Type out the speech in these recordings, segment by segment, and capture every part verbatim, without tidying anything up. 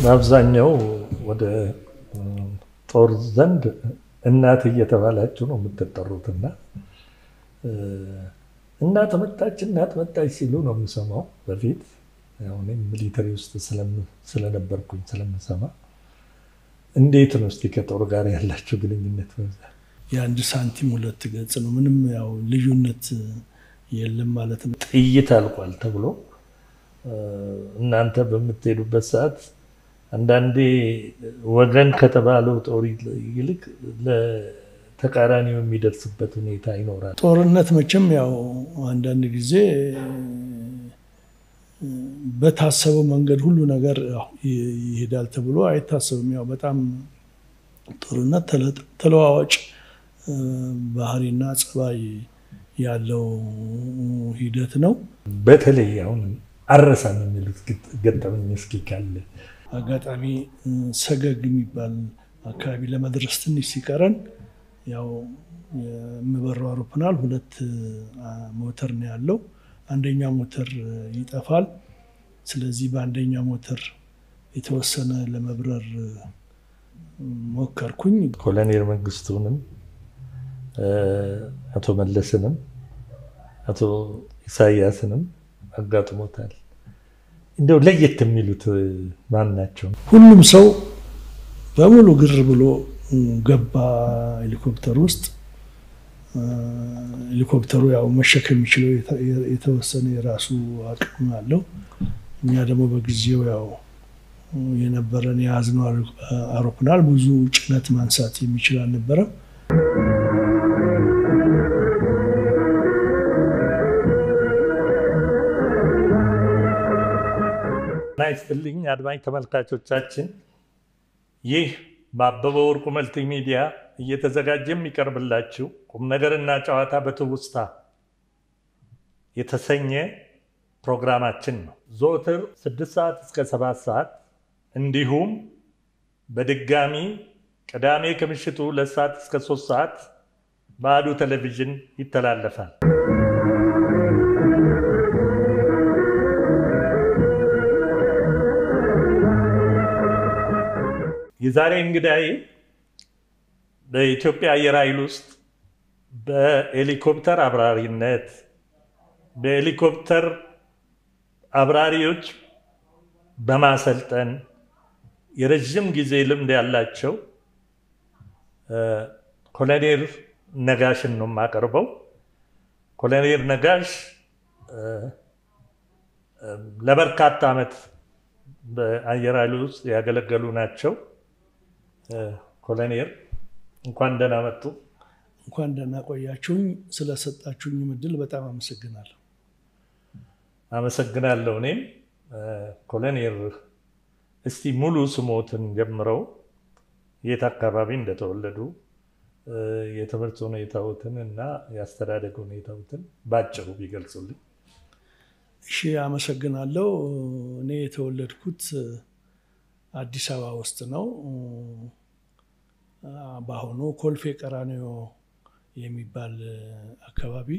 በአብዛኛው ወደ ጦር ዘንድ እናት እየተባላችሁ ነው የምትጠሩትና እናት መጣች እናት መጣች ሲሉ ነው የምሰማው በፊት ያው እኔም ሚሊተሪ ውስጥ ስለነበርኩኝ ስለምሰማ እንዴት ነው እስቲ ከጦር ጋር ያላችሁ ግንኙነት ነው? የአንድ ሳንቲም ሁለት ገጽ ነው ምንም ያው ልዩነት የለም ማለት ነው። ጥይት አልቋል ተብሎ እናንተ በምትሄዱበት ሰዓት አንዳንዴ ወገን ከተባለው ጦር ይልቅ ለተቃራኒው የሚደርስበት ሁኔታ ይኖራል። ጦርነት መቼም ያው አንዳንድ ጊዜ በታሰበው መንገድ ሁሉ ነገር ይሄዳል ተብሎ አይታሰብም። ያው በጣም ጦርነት ተለዋዋጭ ባህሪና ጸባይ ያለው ሂደት ነው። በተለይ አሁን አረሳን የሚሉት ገጠመኝ እስኪ ካለ አጋጣሚ ሰገግ የሚባል አካባቢ ለመድረስ ትንሽ ሲቀረን ያው የሚበረው አውሮፕላን ሁለት ሞተር ነው ያለው። አንደኛ ሞተር ይጠፋል። ስለዚህ በአንደኛ ሞተር የተወሰነ ለመብረር ሞከርኩኝ። ኮሎኔል መንግስቱንም አቶ መለስንም አቶ ኢሳያስንም አጋጥሞታል። እንደው ለየት የሚሉት ማን ናቸው? ሁሉም ሰው በሙሉ ግር ብሎ ገባ ሄሊኮፕተር ውስጥ። ሄሊኮፕተሩ ያው መሸከም የሚችለው የተወሰነ የራሱ አቅም አለው። እኛ ደግሞ በጊዜው ያው የነበረን የያዝነው አውሮፕላን ብዙ ጭነት ማንሳት የሚችል አልነበረም። ናይስልኝ አድማጭ ተመልካቾቻችን ይህ በአበበ ወርቁ መልቲ ሚዲያ እየተዘጋጀ የሚቀርብላችሁ ቁም ነገርና ጨዋታ በትውስታ የተሰኘ ፕሮግራማችን ነው። ዘወትር ስድስት ሰዓት እስከ ሰባት ሰዓት እንዲሁም በድጋሚ ቅዳሜ ከምሽቱ ሁለት ሰዓት እስከ ሶስት ሰዓት በአዱ ቴሌቪዥን ይተላለፋል። የዛሬ እንግዳዬ በኢትዮጵያ አየር ኃይል ውስጥ በሄሊኮፕተር አብራሪነት በሄሊኮፕተር አብራሪዎች በማሰልጠን የረጅም ጊዜ ልምድ ያላቸው ኮሎኔል ነጋሽን ነው የማቀርበው። ኮሎኔል ነጋሽ ለበርካታ ዓመት በአየር ኃይል ውስጥ ያገለገሉ ናቸው። ኮሎኔል እንኳን ደህና መጡ። እንኳን ደህና ቆያችሁኝ። ስለሰጣችሁኝ እድል በጣም አመሰግናለሁ። አመሰግናለሁ እኔም። ኮሎኔል እስቲ ሙሉ ስሞትን ጀምረው የት አካባቢ እንደተወለዱ የትምህርት ሁኔታዎትን እና የአስተዳደግ ሁኔታዎትን ባጭሩ ቢገልጹልኝ። እሺ አመሰግናለሁ። እኔ የተወለድኩት አዲስ አበባ ውስጥ ነው። በአሁኑ ኮልፌ ቀራኒዮ የሚባል አካባቢ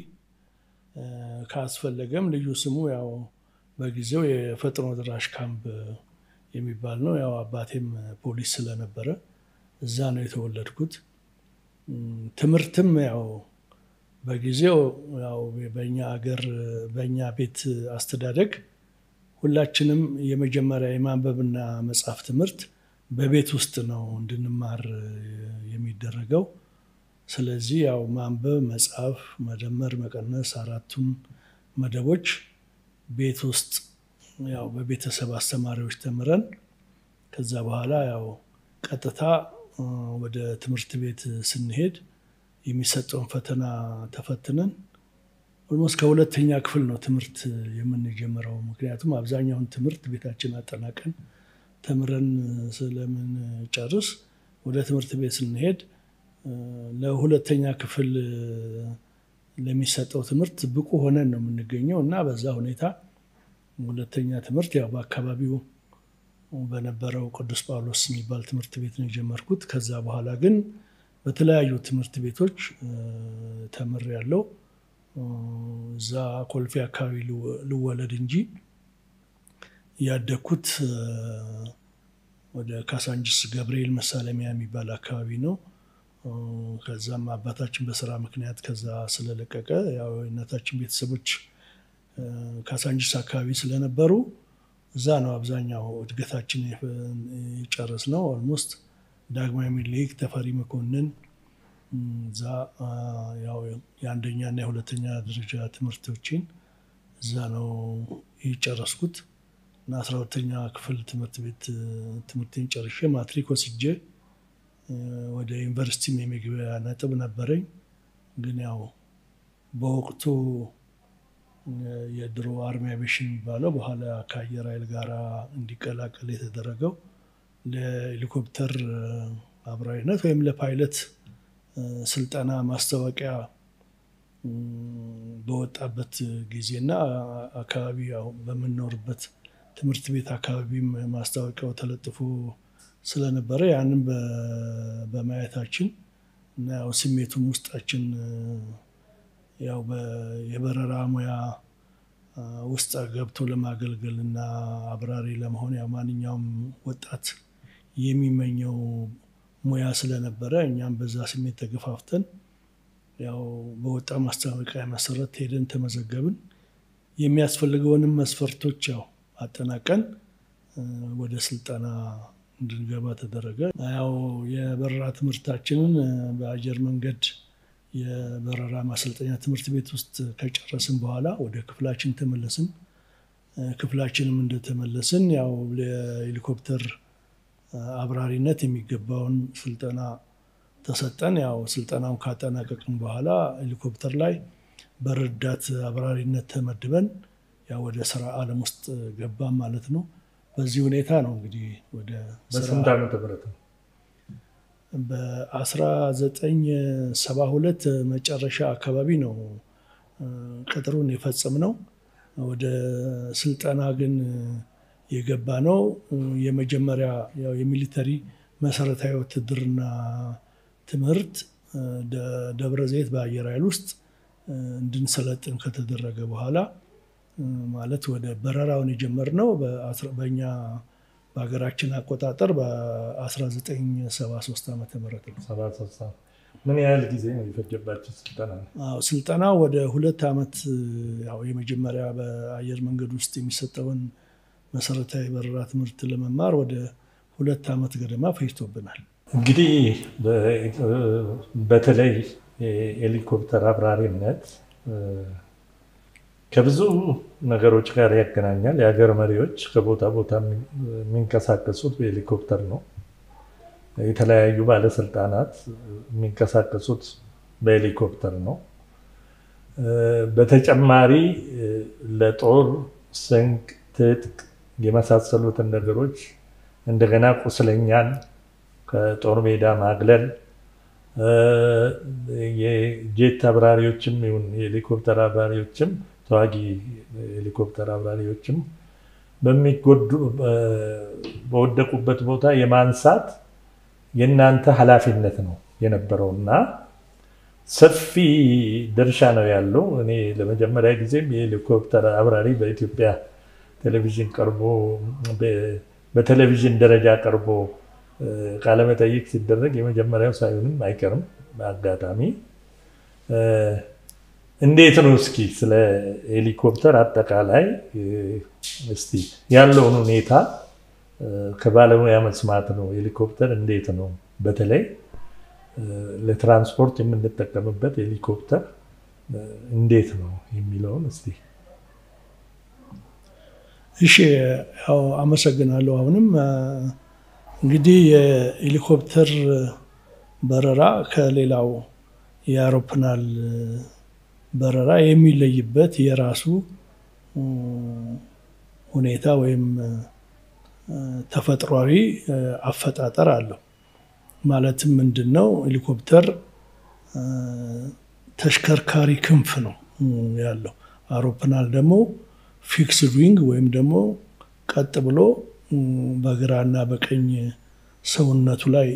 ካስፈለገም ልዩ ስሙ ያው በጊዜው የፈጥኖ ድራሽ ካምፕ የሚባል ነው። ያው አባቴም ፖሊስ ስለነበረ እዛ ነው የተወለድኩት። ትምህርትም ያው በጊዜው ያው በእኛ ሀገር በእኛ ቤት አስተዳደግ ሁላችንም የመጀመሪያ የማንበብና መጻፍ ትምህርት በቤት ውስጥ ነው እንድንማር የሚደረገው። ስለዚህ ያው ማንበብ፣ መጻፍ፣ መደመር፣ መቀነስ አራቱን መደቦች ቤት ውስጥ ያው በቤተሰብ አስተማሪዎች ተምረን ከዛ በኋላ ያው ቀጥታ ወደ ትምህርት ቤት ስንሄድ የሚሰጠውን ፈተና ተፈትነን ኦልሞስት ከሁለተኛ ክፍል ነው ትምህርት የምንጀምረው። ምክንያቱም አብዛኛውን ትምህርት ቤታችን አጠናቀን ተምረን ስለምን ጨርስ ወደ ትምህርት ቤት ስንሄድ ለሁለተኛ ክፍል ለሚሰጠው ትምህርት ብቁ ሆነን ነው የምንገኘው እና በዛ ሁኔታ ሁለተኛ ትምህርት ያው በአካባቢው በነበረው ቅዱስ ጳውሎስ የሚባል ትምህርት ቤት ነው የጀመርኩት። ከዛ በኋላ ግን በተለያዩ ትምህርት ቤቶች ተምሬያለሁ። እዛ ኮልፌ አካባቢ ልወለድ እንጂ ያደኩት ወደ ካሳንጅስ ገብርኤል መሳለሚያ የሚባል አካባቢ ነው። ከዛም አባታችን በስራ ምክንያት ከዛ ስለለቀቀ ያው የእናታችን ቤተሰቦች ካሳንጅስ አካባቢ ስለነበሩ እዛ ነው አብዛኛው እድገታችን የጨረስነው። ኦልሞስት ዳግማዊ ምኒልክ ተፈሪ መኮንን እዛ ያው የአንደኛ እና የሁለተኛ ደረጃ ትምህርቶችን እዛ ነው የጨረስኩት እና አስራ ሁለተኛ ክፍል ትምህርት ቤት ትምህርቴን ጨርሼ ማትሪክ ወስጄ ወደ ዩኒቨርሲቲ የመግቢያ ነጥብ ነበረኝ። ግን ያው በወቅቱ የድሮ አርሚ አቪዬሽን የሚባለው በኋላ ከአየር ኃይል ጋር እንዲቀላቀል የተደረገው ለሄሊኮፕተር አብራሪነት ወይም ለፓይለት ስልጠና ማስታወቂያ በወጣበት ጊዜና አካባቢ ያው በመኖርበት ትምህርት ቤት አካባቢ ማስታወቂያው ተለጥፎ ስለነበረ ያንን በማየታችን እና ያው ስሜቱም ውስጣችን ያው የበረራ ሙያ ውስጥ ገብቶ ለማገልገልና አብራሪ ለመሆን ያው ማንኛውም ወጣት የሚመኘው ሙያ ስለነበረ እኛም በዛ ስሜት ተገፋፍተን ያው በወጣ ማስታወቂያ መሰረት ሄደን ተመዘገብን። የሚያስፈልገውንም መስፈርቶች ያው አጠናቀን ወደ ስልጠና እንድንገባ ተደረገ። ያው የበረራ ትምህርታችንን በአየር መንገድ የበረራ ማሰልጠኛ ትምህርት ቤት ውስጥ ከጨረስን በኋላ ወደ ክፍላችን ተመለስን። ክፍላችንም እንደተመለስን ያው ለሄሊኮፕተር አብራሪነት የሚገባውን ስልጠና ተሰጠን። ያው ስልጠናውን ካጠናቀቅን በኋላ ሄሊኮፕተር ላይ በረዳት አብራሪነት ተመድበን ያው ወደ ስራ ዓለም ውስጥ ገባን ማለት ነው። በዚህ ሁኔታ ነው እንግዲህ ወደ በስንት ዓመተ ምህረት ነው? በ1972 መጨረሻ አካባቢ ነው ቅጥሩን የፈጸምነው። ወደ ስልጠና ግን የገባ ነው የመጀመሪያ ያው የሚሊተሪ መሰረታዊ ውትድርና ትምህርት ደብረ ዘይት በአየር ኃይል ውስጥ እንድንሰለጥን ከተደረገ በኋላ ማለት ወደ በረራውን የጀመርነው በእኛ በሀገራችን አቆጣጠር በ1973 ዓመተ ምህረት ነው። ሰባ ሶስት ምን ያህል ጊዜ ነው የፈጀባችሁ ስልጠና? አዎ ስልጠና ወደ ሁለት ዓመት ያው የመጀመሪያ በአየር መንገድ ውስጥ የሚሰጠውን መሰረታዊ በረራ ትምህርት ለመማር ወደ ሁለት ዓመት ገደማ ፈጅቶብናል። እንግዲህ በተለይ ሄሊኮፕተር አብራሪነት ከብዙ ነገሮች ጋር ያገናኛል። የሀገር መሪዎች ከቦታ ቦታ የሚንቀሳቀሱት በሄሊኮፕተር ነው። የተለያዩ ባለስልጣናት የሚንቀሳቀሱት በሄሊኮፕተር ነው። በተጨማሪ ለጦር ስንቅ፣ ትጥቅ የመሳሰሉትን ነገሮች እንደገና ቁስለኛን ከጦር ሜዳ ማግለል የጄት አብራሪዎችም ይሁን የሄሊኮፕተር አብራሪዎችም ተዋጊ ሄሊኮፕተር አብራሪዎችም በሚጎዱ በወደቁበት ቦታ የማንሳት የናንተ ኃላፊነት ነው የነበረውና ሰፊ ድርሻ ነው ያለው። እኔ ለመጀመሪያ ጊዜም የሄሊኮፕተር አብራሪ በኢትዮጵያ ቴሌቪዥን ቀርቦ በቴሌቪዥን ደረጃ ቀርቦ ቃለ መጠይቅ ሲደረግ የመጀመሪያው ሳይሆንም አይቀርም በአጋጣሚ። እንዴት ነው እስኪ ስለ ሄሊኮፕተር አጠቃላይ እስቲ ያለውን ሁኔታ ከባለሙያ መስማት ነው። ሄሊኮፕተር እንዴት ነው በተለይ ለትራንስፖርት የምንጠቀምበት ሄሊኮፕተር እንዴት ነው የሚለውን እስቲ። እሺ ያው አመሰግናለሁ። አሁንም እንግዲህ የሄሊኮፕተር በረራ ከሌላው የአውሮፕላን በረራ የሚለይበት የራሱ ሁኔታ ወይም ተፈጥሯዊ አፈጣጠር አለው። ማለትም ምንድነው ሄሊኮፕተር ተሽከርካሪ ክንፍ ነው ያለው። አውሮፕላን ደግሞ ፊክስድ ዊንግ ወይም ደግሞ ቀጥ ብሎ በግራና በቀኝ ሰውነቱ ላይ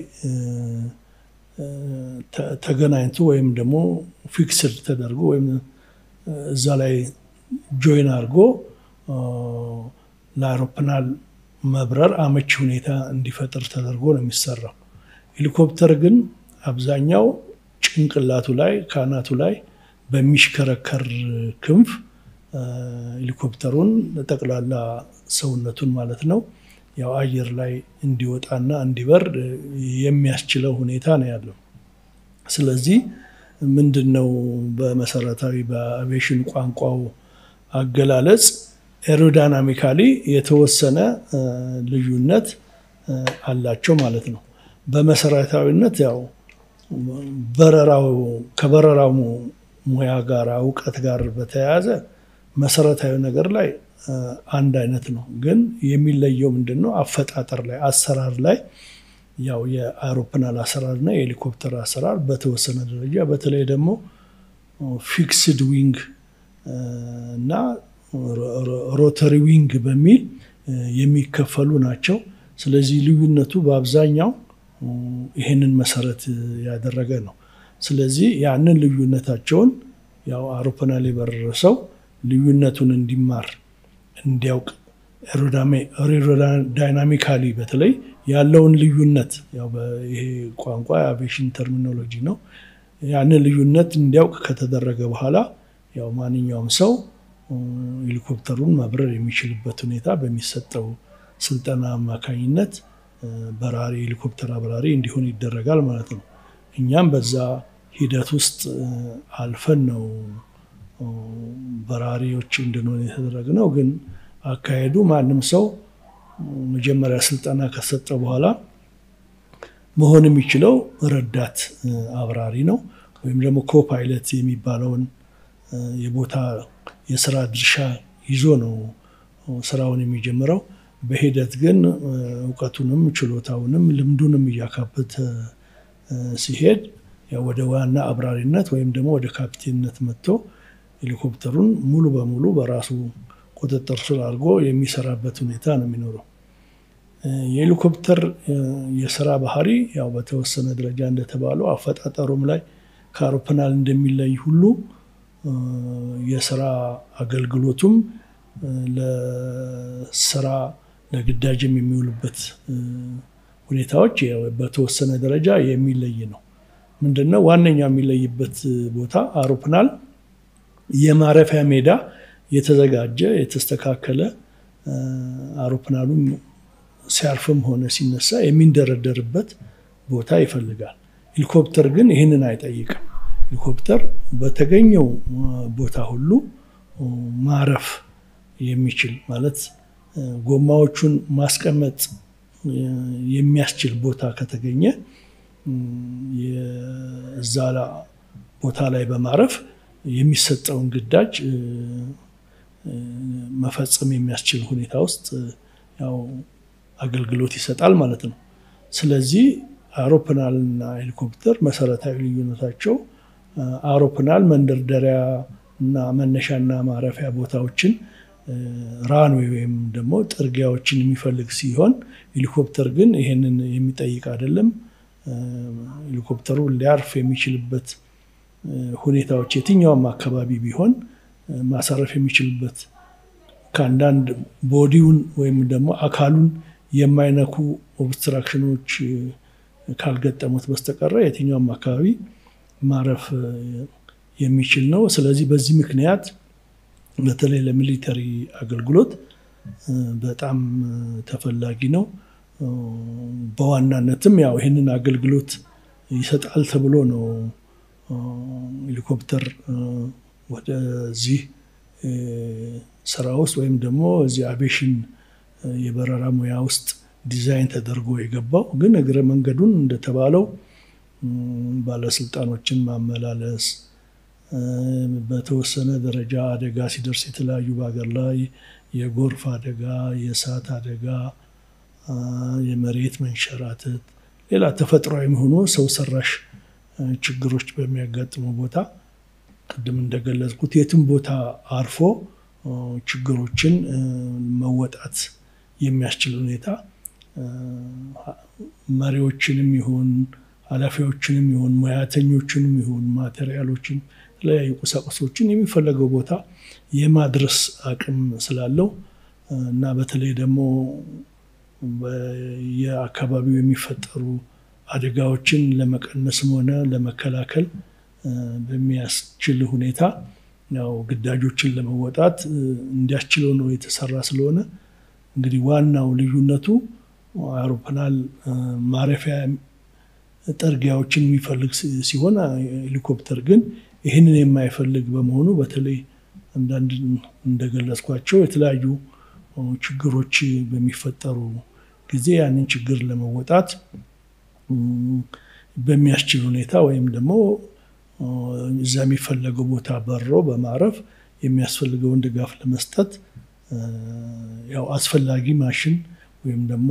ተገናኝቶ ወይም ደግሞ ፊክስድ ተደርጎ ወይም እዛ ላይ ጆይን አድርጎ ለአውሮፕላን መብረር አመቺ ሁኔታ እንዲፈጠር ተደርጎ ነው የሚሰራው። ሄሊኮፕተር ግን አብዛኛው ጭንቅላቱ ላይ ካናቱ ላይ በሚሽከረከር ክንፍ ሄሊኮፕተሩን ጠቅላላ ሰውነቱን ማለት ነው ያው አየር ላይ እንዲወጣና እንዲበር የሚያስችለው ሁኔታ ነው ያለው። ስለዚህ ምንድነው በመሰረታዊ በአቪዬሽን ቋንቋው አገላለጽ ኤሮዳይናሚካሊ የተወሰነ ልዩነት አላቸው ማለት ነው። በመሰረታዊነት ያው በረራው ከበረራው ሙያ ጋር እውቀት ጋር በተያያዘ መሰረታዊ ነገር ላይ አንድ አይነት ነው። ግን የሚለየው ምንድነው አፈጣጠር ላይ አሰራር ላይ ያው የአውሮፕላን አሰራርና የሄሊኮፕተር አሰራር በተወሰነ ደረጃ በተለይ ደግሞ ፊክስድ ዊንግ እና ሮተሪ ዊንግ በሚል የሚከፈሉ ናቸው። ስለዚህ ልዩነቱ በአብዛኛው ይሄንን መሰረት ያደረገ ነው። ስለዚህ ያንን ልዩነታቸውን ያው አውሮፕላን የበረረው ልዩነቱን እንዲማር እንዲያውቅ ኤሮዳይናሚካሊ በተለይ ያለውን ልዩነት ያው በይሄ ቋንቋ አቪዬሽን ተርሚኖሎጂ ነው። ያንን ልዩነት እንዲያውቅ ከተደረገ በኋላ ያው ማንኛውም ሰው ሄሊኮፕተሩን ማብረር የሚችልበት ሁኔታ በሚሰጠው ስልጠና አማካኝነት በራሪ ሄሊኮፕተር አብራሪ እንዲሆን ይደረጋል ማለት ነው። እኛም በዛ ሂደት ውስጥ አልፈን ነው በራሪዎች እንድንሆን የተደረገው። ግን አካሄዱ ማንም ሰው መጀመሪያ ስልጠና ከሰጠ በኋላ መሆን የሚችለው ረዳት አብራሪ ነው ወይም ደግሞ ኮፓይለት የሚባለውን የቦታ የሥራ ድርሻ ይዞ ነው ስራውን የሚጀምረው። በሂደት ግን ዕውቀቱንም ችሎታውንም ልምዱንም ያካበተ ሲሄድ ያው ወደ ዋና አብራሪነት ወይም ደግሞ ወደ ካፒቴንነት መጥቶ ሄሊኮፕተሩን ሙሉ በሙሉ በራሱ ቁጥጥር ስር አድርጎ የሚሰራበት ሁኔታ ነው የሚኖረው። የሄሊኮፕተር የሥራ ባህሪ ያው በተወሰነ ደረጃ እንደተባለው አፈጣጠሩም ላይ ከአውሮፕላን እንደሚለይ ሁሉ የሥራ አገልግሎቱም ለሥራ ለግዳጅም የሚውልበት ሁኔታዎች በተወሰነ ደረጃ የሚለይ ነው። ምንድነው ዋነኛው የሚለይበት ቦታ አውሮፕላን የማረፊያ ሜዳ የተዘጋጀ የተስተካከለ አውሮፕላኑም ሲያርፍም ሆነ ሲነሳ የሚንደረደርበት ቦታ ይፈልጋል። ሄሊኮፕተር ግን ይሄንን አይጠይቅም። ሄሊኮፕተር በተገኘው ቦታ ሁሉ ማረፍ የሚችል ማለት ጎማዎቹን ማስቀመጥ የሚያስችል ቦታ ከተገኘ የዛላ ቦታ ላይ በማረፍ የሚሰጠውን ግዳጅ መፈጸም የሚያስችል ሁኔታ ውስጥ ያው አገልግሎት ይሰጣል ማለት ነው። ስለዚህ አውሮፕላንና ሄሊኮፕተር መሰረታዊ ልዩነታቸው አውሮፕላን መንደርደሪያ እና መነሻና ማረፊያ ቦታዎችን ራንዌይ ወይም ደግሞ ጥርጊያዎችን የሚፈልግ ሲሆን ሄሊኮፕተር ግን ይሄንን የሚጠይቅ አይደለም። ሄሊኮፕተሩ ሊያርፍ የሚችልበት ሁኔታዎች የትኛውም አካባቢ ቢሆን ማሳረፍ የሚችልበት ከአንዳንድ ቦዲውን ወይም ደግሞ አካሉን የማይነኩ ኦብስትራክሽኖች ካልገጠሙት በስተቀር የትኛውም አካባቢ ማረፍ የሚችል ነው። ስለዚህ በዚህ ምክንያት በተለይ ለሚሊተሪ አገልግሎት በጣም ተፈላጊ ነው። በዋናነትም ያው ይሄንን አገልግሎት ይሰጣል ተብሎ ነው ሄሊኮፕተር ወደዚህ ስራ ውስጥ ወይም ደግሞ እዚህ አቪዬሽን የበረራ ሙያ ውስጥ ዲዛይን ተደርጎ የገባው። ግን እግረ መንገዱን እንደተባለው ባለስልጣኖችን ማመላለስ በተወሰነ ደረጃ አደጋ ሲደርስ የተለያዩ በአገር ላይ የጎርፍ አደጋ፣ የእሳት አደጋ፣ የመሬት መንሸራተት፣ ሌላ ተፈጥሯዊ ሆኖ ሰው ሰራሽ ችግሮች በሚያጋጥሙ ቦታ ቅድም እንደገለጽኩት የትም ቦታ አርፎ ችግሮችን መወጣት የሚያስችል ሁኔታ መሪዎችንም ይሁን ኃላፊዎችንም ይሁን ሙያተኞችንም ይሁን ማቴሪያሎችን ለያዩ ቁሳቁሶችን የሚፈልገው ቦታ የማድረስ አቅም ስላለው እና በተለይ ደግሞ የአካባቢው የሚፈጠሩ አደጋዎችን ለመቀነስም ሆነ ለመከላከል በሚያስችል ሁኔታ ያው ግዳጆችን ለመወጣት እንዲያስችለው ነው የተሰራ ስለሆነ እንግዲህ ዋናው ልዩነቱ አውሮፕላን ማረፊያ ጠርጊያዎችን የሚፈልግ ሲሆን ሄሊኮፕተር ግን ይሄንን የማይፈልግ በመሆኑ በተለይ አንዳንድ እንደገለጽኳቸው የተለያዩ ችግሮች በሚፈጠሩ ጊዜ ያንን ችግር ለመወጣት በሚያስችል ሁኔታ ወይም ደግሞ እዛ የሚፈልገው ቦታ በሮ በማረፍ የሚያስፈልገውን ድጋፍ ለመስጠት ያው አስፈላጊ ማሽን ወይም ደግሞ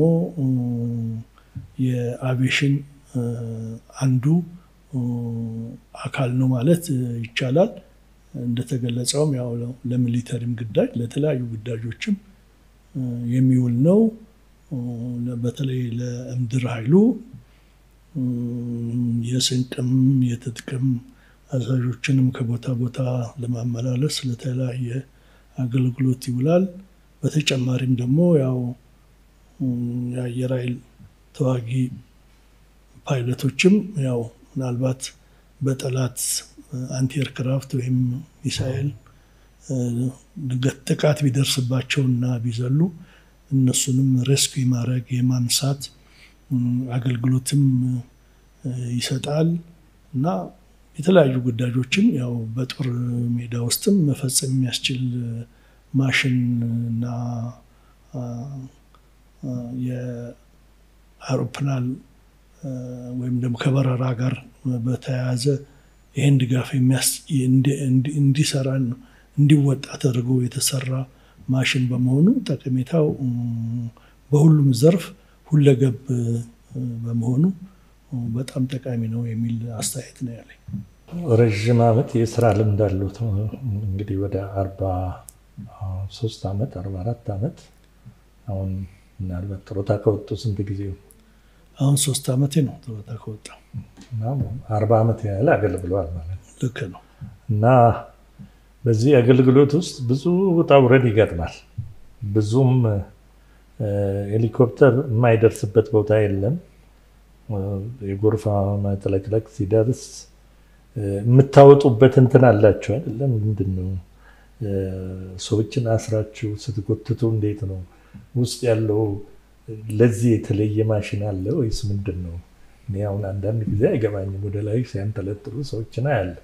የአቪዬሽን አንዱ አካል ነው ማለት ይቻላል እንደተገለጸውም ያው ለሚሊተሪም ግዳጅ ለተለያዩ ግዳጆችም የሚውል ነው በተለይ ለምድር ኃይሉ የስንቅም የትጥቅም አዛዦችንም ከቦታ ቦታ ለማመላለስ ለተለያየ አገልግሎት ይውላል በተጨማሪም ደግሞ ያው የአየር ኃይል ተዋጊ ፓይለቶችም ያው ምናልባት በጠላት አንቲ ኤርክራፍት ወይም ሚሳኤል ጥቃት ቢደርስባቸውና ቢዘሉ እነሱንም ሬስኪው ማድረግ የማንሳት አገልግሎትም ይሰጣል እና የተለያዩ ግዳጆችን ያው በጦር ሜዳ ውስጥም መፈጸም የሚያስችል ማሽን እና የአውሮፕላን ወይም ደግሞ ከበረራ ጋር በተያያዘ ይሄን ድጋፍ እንዲሰራ እንዲወጣ ተደርጎ የተሰራ ማሽን በመሆኑ ጠቀሜታው በሁሉም ዘርፍ ሁለገብ በመሆኑ በጣም ጠቃሚ ነው የሚል አስተያየት ነው ያለኝ። ረጅም ዓመት የሥራ ልምድ አለው እንግዲህ ወደ አርባ ሶስት ዓመት አርባ አራት ዓመት አሁን ምናልባት ጡረታ ከወጡ ስንት ጊዜው? አሁን ሶስት ዓመቴ ነው ጡረታ ከወጣ እና አርባ ዓመት ያህል አገልግሏል ማለት ነው። ልክ ነው። እና በዚህ አገልግሎት ውስጥ ብዙ ውጣ ውረድ ይገጥማል። ብዙም ሄሊኮፕተር የማይደርስበት ቦታ የለም። የጎርፍ መጥለቅለቅ ሲደርስ የምታወጡበት እንትን አላችሁ አይደለም? ምንድነው ሰዎችን አስራችሁ ስትጎትቱ እንዴት ነው ውስጥ ያለው ለዚህ የተለየ ማሽን አለ ወይስ ምንድነው? እኔ አሁን አንዳንድ ጊዜ አይገባኝም። ወደ ላይ ሲያንጠለጥሉ ሰዎችን አያለ።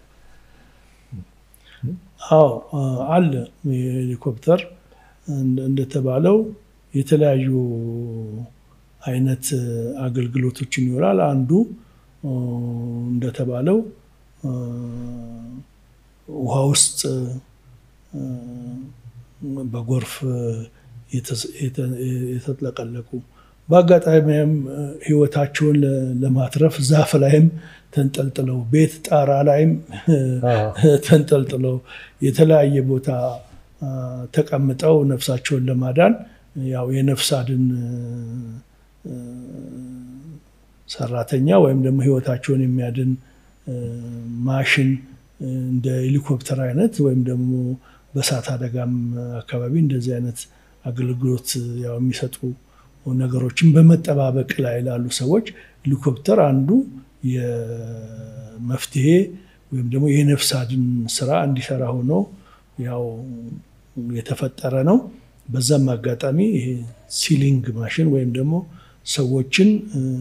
አዎ አለ። ሄሊኮፕተር እንደተባለው የተለያዩ አይነት አገልግሎቶችን ይኖራል። አንዱ እንደተባለው ውሃ ውስጥ በጎርፍ የተጥለቀለቁ በአጋጣሚም ህይወታቸውን ለማትረፍ ዛፍ ላይም ተንጠልጥለው ቤት ጣራ ላይም ተንጠልጥለው የተለያየ ቦታ ተቀምጠው ነፍሳቸውን ለማዳን ያው የነፍስ አድን ሰራተኛ ወይም ደግሞ ህይወታቸውን የሚያድን ማሽን እንደ ሄሊኮፕተር አይነት ወይም ደግሞ በእሳት አደጋም አካባቢ እንደዚህ አይነት አገልግሎት ያው የሚሰጡ ነገሮችን በመጠባበቅ ላይ ላሉ ሰዎች ሄሊኮፕተር አንዱ የመፍትሄ ወይም ደግሞ የነፍስ አድን ስራ እንዲሰራ ሆኖ ያው የተፈጠረ ነው። በዛም አጋጣሚ ይሄ ሲሊንግ ማሽን ወይም ደግሞ ሰዎችን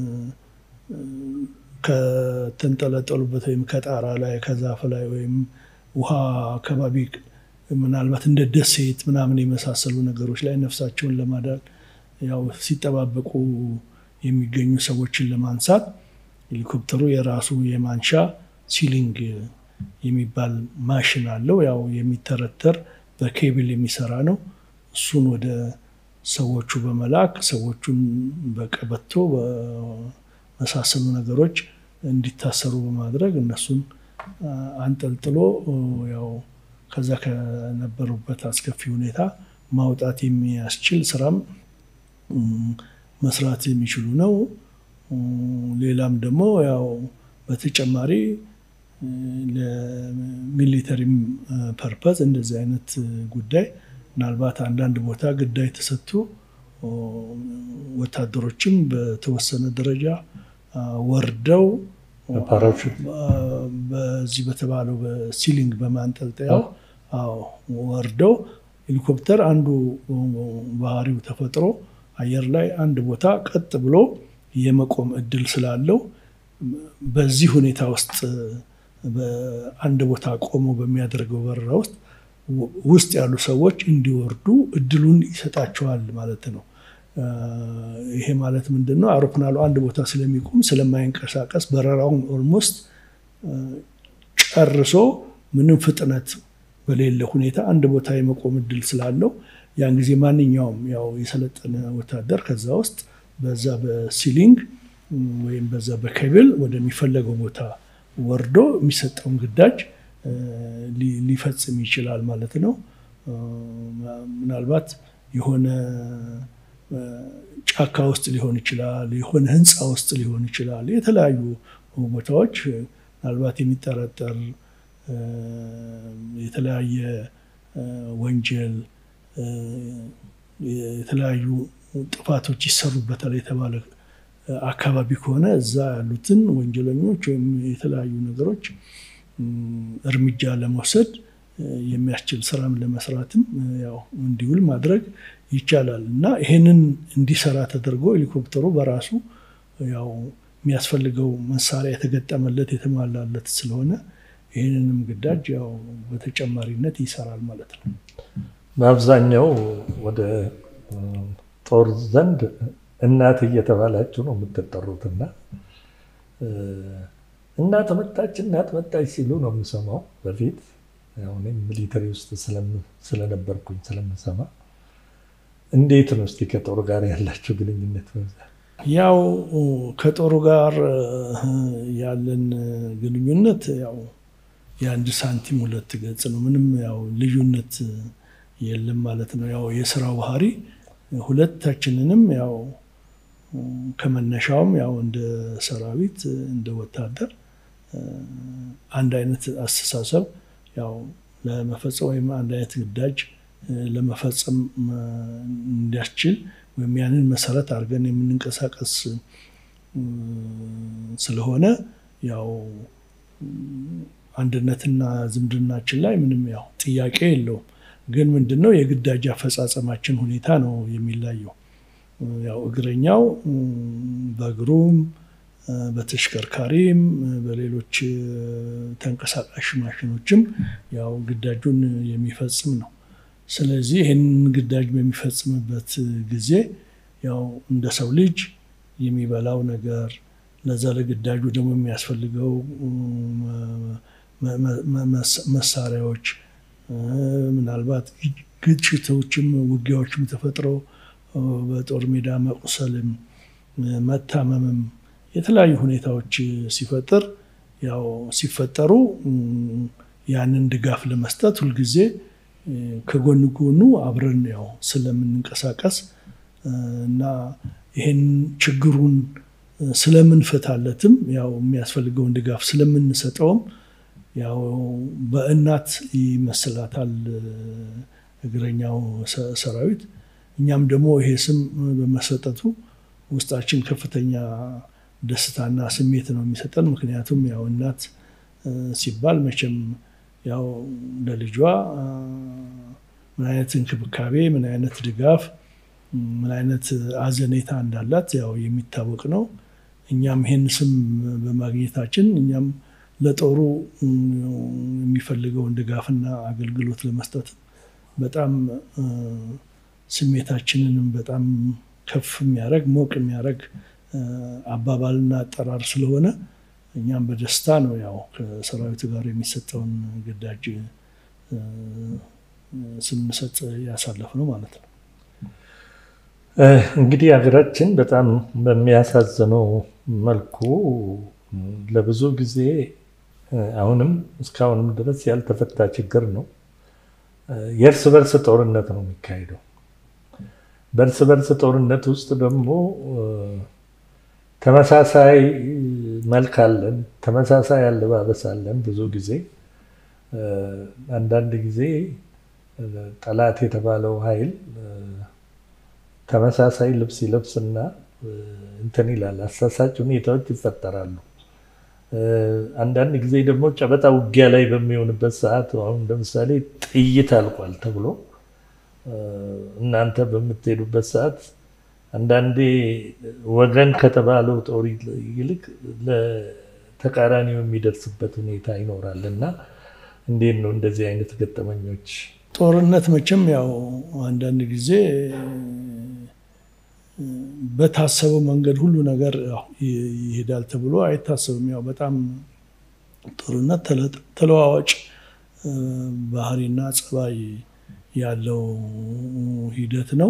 ከተንጠለጠሉበት ወይም ከጣራ ላይ ከዛፍ ላይ ወይም ውሃ አካባቢ ምናልባት እንደ ደሴት ምናምን የመሳሰሉ ነገሮች ላይ ነፍሳቸውን ለማዳን ያው ሲጠባበቁ የሚገኙ ሰዎችን ለማንሳት ሄሊኮፕተሩ የራሱ የማንሻ ሲሊንግ የሚባል ማሽን አለው። ያው የሚተረተር በኬብል የሚሰራ ነው። እሱን ወደ ሰዎቹ በመላክ ሰዎቹን በቀበቶ በመሳሰሉ ነገሮች እንዲታሰሩ በማድረግ እነሱን አንጠልጥሎ ያው ከዛ ከነበሩበት አስከፊ ሁኔታ ማውጣት የሚያስችል ስራም መስራት የሚችሉ ነው። ሌላም ደግሞ ያው በተጨማሪ ለሚሊተሪም ፐርፐዝ እንደዚህ አይነት ጉዳይ ምናልባት አንዳንድ ቦታ ግዳይ ተሰጥቶ ወታደሮችም በተወሰነ ደረጃ ወርደው በዚህ በተባለው በሲሊንግ በማንጠልጠያው ወርደው ሄሊኮፕተር አንዱ ባህሪው ተፈጥሮ አየር ላይ አንድ ቦታ ቀጥ ብሎ የመቆም እድል ስላለው በዚህ ሁኔታ ውስጥ በአንድ ቦታ ቆሞ በሚያደርገው በረራ ውስጥ ውስጥ ያሉ ሰዎች እንዲወርዱ እድሉን ይሰጣቸዋል ማለት ነው። ይሄ ማለት ምንድነው? አውሮፕላኑ አንድ ቦታ ስለሚቆም ስለማይንቀሳቀስ በረራውን ኦልሞስት ጨርሶ ምንም ፍጥነት በሌለ ሁኔታ አንድ ቦታ የመቆም እድል ስላለው ያን ጊዜ ማንኛውም ያው የሰለጠነ ወታደር ከዛ ውስጥ በዛ በሲሊንግ ወይም በዛ በኬብል ወደሚፈለገው ቦታ ወርዶ የሚሰጠውን ግዳጅ ሊፈጽም ይችላል ማለት ነው። ምናልባት የሆነ ጫካ ውስጥ ሊሆን ይችላል፣ የሆነ ህንፃ ውስጥ ሊሆን ይችላል። የተለያዩ ቦታዎች ምናልባት የሚጠረጠር የተለያየ ወንጀል የተለያዩ ጥፋቶች ይሰሩበታል የተባለ አካባቢ ከሆነ እዛ ያሉትን ወንጀለኞች ወይም የተለያዩ ነገሮች እርምጃ ለመውሰድ የሚያስችል ስራም ለመስራትም ያው እንዲውል ማድረግ ይቻላል እና ይሄንን እንዲሰራ ተደርጎ ሄሊኮፕተሩ በራሱ ያው የሚያስፈልገው መሳሪያ የተገጠመለት የተሟላለት ስለሆነ ይሄንንም ግዳጅ ያው በተጨማሪነት ይሰራል ማለት ነው። በአብዛኛው ወደ ጦር ዘንድ እናት እየተባላችሁ ነው የምትጠሩትና እናት መጣች እናት መጣች ሲሉ ነው የምሰማው በፊት። ያው እኔም ሚሊተሪ ውስጥ ስለነበርኩኝ ስለምሰማ እንዴት ነው እስቲ ከጦር ጋር ያላችሁ ግንኙነት? ያው ከጦሩ ጋር ያለን ግንኙነት ያው የአንድ ሳንቲም ሁለት ገጽ ነው። ምንም ያው ልዩነት የለም ማለት ነው። ያው የስራው ባህሪ ሁለታችንንም ያው ከመነሻውም ያው እንደ ሰራዊት እንደ ወታደር አንድ አይነት አስተሳሰብ ያው ለመፈጸም ወይም አንድ አይነት ግዳጅ ለመፈጸም እንዲያስችል ወይም ያንን መሰረት አድርገን የምንንቀሳቀስ ስለሆነ ያው አንድነትና ዝምድናችን ላይ ምንም ያው ጥያቄ የለውም። ግን ምንድነው የግዳጅ አፈጻጸማችን ሁኔታ ነው የሚለየው። ያው እግረኛው በእግሩም በተሽከርካሪም በሌሎች ተንቀሳቃሽ ማሽኖችም ያው ግዳጁን የሚፈጽም ነው። ስለዚህ ይሄን ግዳጅ በሚፈጽምበት ጊዜ ያው እንደ ሰው ልጅ የሚበላው ነገር ለዛ ለግዳጁ ደግሞ የሚያስፈልገው መሳሪያዎች ምናልባት ግጭቶችም ውጊያዎችም ተፈጥረው በጦር ሜዳ መቁሰልም መታመምም የተለያዩ ሁኔታዎች ሲፈጠር ያው ሲፈጠሩ ያንን ድጋፍ ለመስጠት ሁሉ ጊዜ ከጎን ጎኑ አብረን ያው ስለምንንቀሳቀስ እና ይሄን ችግሩን ስለምንፈታለትም ያው የሚያስፈልገውን ድጋፍ ስለምንሰጠውም ያው በእናት ይመስላታል እግረኛው ሰራዊት። እኛም ደግሞ ይሄ ስም በመሰጠቱ ውስጣችን ከፍተኛ ደስታና ስሜት ነው የሚሰጠን። ምክንያቱም ያው እናት ሲባል መቼም ያው ለልጇ ምን አይነት እንክብካቤ ምን አይነት ድጋፍ ምን አይነት አዘኔታ እንዳላት ያው የሚታወቅ ነው። እኛም ይሄን ስም በማግኘታችን እኛም ለጦሩ የሚፈልገውን ድጋፍና አገልግሎት ለመስጠት በጣም ስሜታችንንም በጣም ከፍ የሚያደርግ ሞቅ የሚያደርግ አባባልና አጠራር ስለሆነ እኛም በደስታ ነው ያው ከሰራዊቱ ጋር የሚሰጠውን ግዳጅ ስንሰጥ ያሳለፍነው ማለት ነው። እንግዲህ ሀገራችን በጣም በሚያሳዝነው መልኩ ለብዙ ጊዜ አሁንም እስካሁንም ድረስ ያልተፈታ ችግር ነው። የእርስ በርስ ጦርነት ነው የሚካሄደው። በእርስ በርስ ጦርነት ውስጥ ደግሞ ተመሳሳይ መልክ አለን፣ ተመሳሳይ አለባበስ አለን። ብዙ ጊዜ አንዳንድ ጊዜ ጠላት የተባለው ኃይል ተመሳሳይ ልብስ ይለብስና እንትን ይላል አሳሳች ሁኔታዎች ይፈጠራሉ። አንዳንድ ጊዜ ደግሞ ጨበጣ ውጊያ ላይ በሚሆንበት ሰዓት አሁን ለምሳሌ ጥይት አልቋል ተብሎ እናንተ በምትሄዱበት ሰዓት አንዳንዴ ወገን ከተባለው ጦር ይልቅ ለተቃራኒው የሚደርስበት ሁኔታ ይኖራልና እንዴት ነው እንደዚህ አይነት ገጠመኞች? ጦርነት መቼም ያው አንዳንድ ጊዜ በታሰበው መንገድ ሁሉ ነገር ይሄዳል ተብሎ አይታሰብም። ያው በጣም ጦርነት ተለዋዋጭ ባህሪና ጸባይ ያለው ሂደት ነው።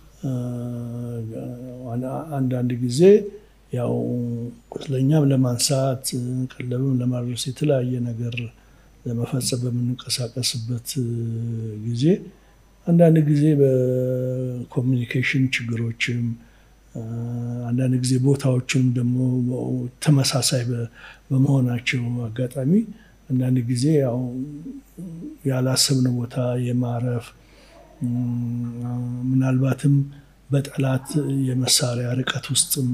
አንዳንድ ጊዜ ያው ቁስለኛም ለማንሳት ቀለብም ለማድረስ የተለያየ ነገር ለመፈጸም በምንንቀሳቀስበት ጊዜ አንዳንድ ጊዜ በኮሚኒኬሽን ችግሮችም አንዳንድ ጊዜ ቦታዎችም ደግሞ ተመሳሳይ በመሆናቸው አጋጣሚ አንዳንድ ጊዜ ያው ያላሰብነው ቦታ የማረፍ ምናልባትም በጠላት የመሳሪያ ርቀት ውስጥም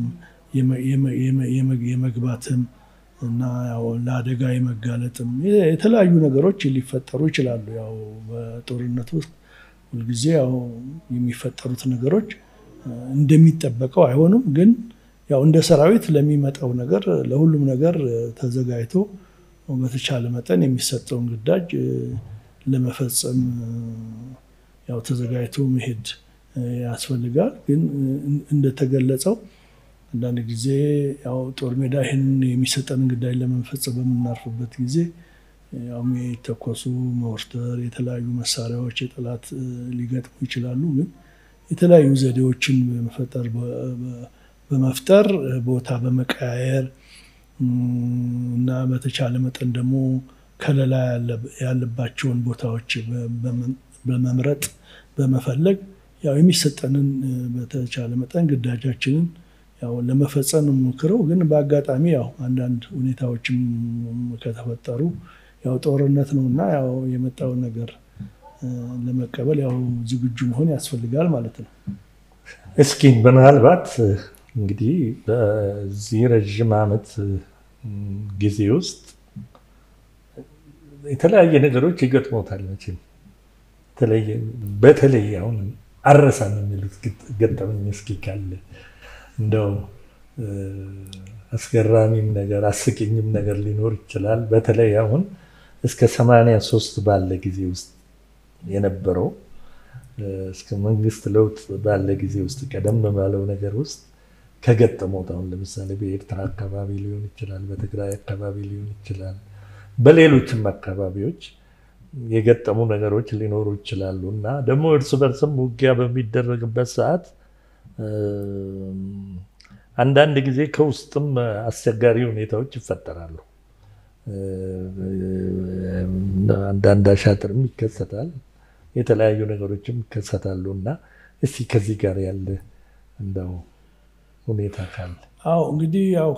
የመግባትም እና ያው ለአደጋ የመጋለጥም የተለያዩ ነገሮች ሊፈጠሩ ይችላሉ። ያው በጦርነት ውስጥ ሁልጊዜ ያው የሚፈጠሩት ነገሮች እንደሚጠበቀው አይሆኑም። ግን ያው እንደ ሰራዊት ለሚመጣው ነገር ለሁሉም ነገር ተዘጋጅቶ በተቻለ መጠን የሚሰጠውን ግዳጅ ለመፈጸም ያው ተዘጋጅቶ መሄድ ያስፈልጋል። ግን እንደተገለጸው አንዳንድ ጊዜ ያው ጦር ሜዳ ይህን የሚሰጠን ግዳጅ ለመፈጸም በምናርፍበት ጊዜ ያው የሚተኮሱ ሞርተር የተለያዩ መሳሪያዎች የጠላት ሊገጥሙ ይችላሉ። ግን የተለያዩ ዘዴዎችን በመፍጠር በመፍጠር ቦታ በመቀያየር እና በተቻለ መጠን ደግሞ ከለላ ያለባቸውን ቦታዎች በመምረጥ በመፈለግ ያው የሚሰጠንን በተቻለ መጠን ግዳጃችንን ያው ለመፈጸም እንሞክረው። ግን በአጋጣሚ ያው አንዳንድ ሁኔታዎችም ከተፈጠሩ ያው ጦርነት ነውና ያው የመጣውን ነገር ለመቀበል ያው ዝግጁ መሆን ያስፈልጋል ማለት ነው። እስኪ ምናልባት እንግዲህ በዚህ ረጅም ዓመት ጊዜ ውስጥ የተለያየ ነገሮች ይገጥሞታል መቼም በተለይ አሁን አረሳም የሚሉት ገጠመኝ እስኪ ካለ እንደው አስገራሚም ነገር አስቂኝም ነገር ሊኖር ይችላል። በተለይ አሁን እስከ ሰማንያ ሶስት ባለ ጊዜ ውስጥ የነበረው እስከ መንግስት ለውጥ ባለ ጊዜ ውስጥ ቀደም ባለው ነገር ውስጥ ከገጠመው አሁን ለምሳሌ በኤርትራ አካባቢ ሊሆን ይችላል፣ በትግራይ አካባቢ ሊሆን ይችላል፣ በሌሎችም አካባቢዎች የገጠሙ ነገሮች ሊኖሩ ይችላሉ እና ደግሞ እርስ በርስም ውጊያ በሚደረግበት ሰዓት አንዳንድ ጊዜ ከውስጥም አስቸጋሪ ሁኔታዎች ይፈጠራሉ። አንዳንድ አሻጥርም ይከሰታል፣ የተለያዩ ነገሮችም ይከሰታሉ እና እስቲ ከዚህ ጋር ያለ እንደው ሁኔታ ካለ? አዎ እንግዲህ ያው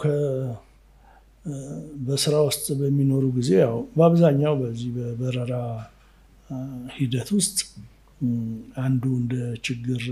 በስራ ውስጥ በሚኖሩ ጊዜ ያው በአብዛኛው በዚህ በበረራ ሂደት ውስጥ አንዱ እንደ ችግር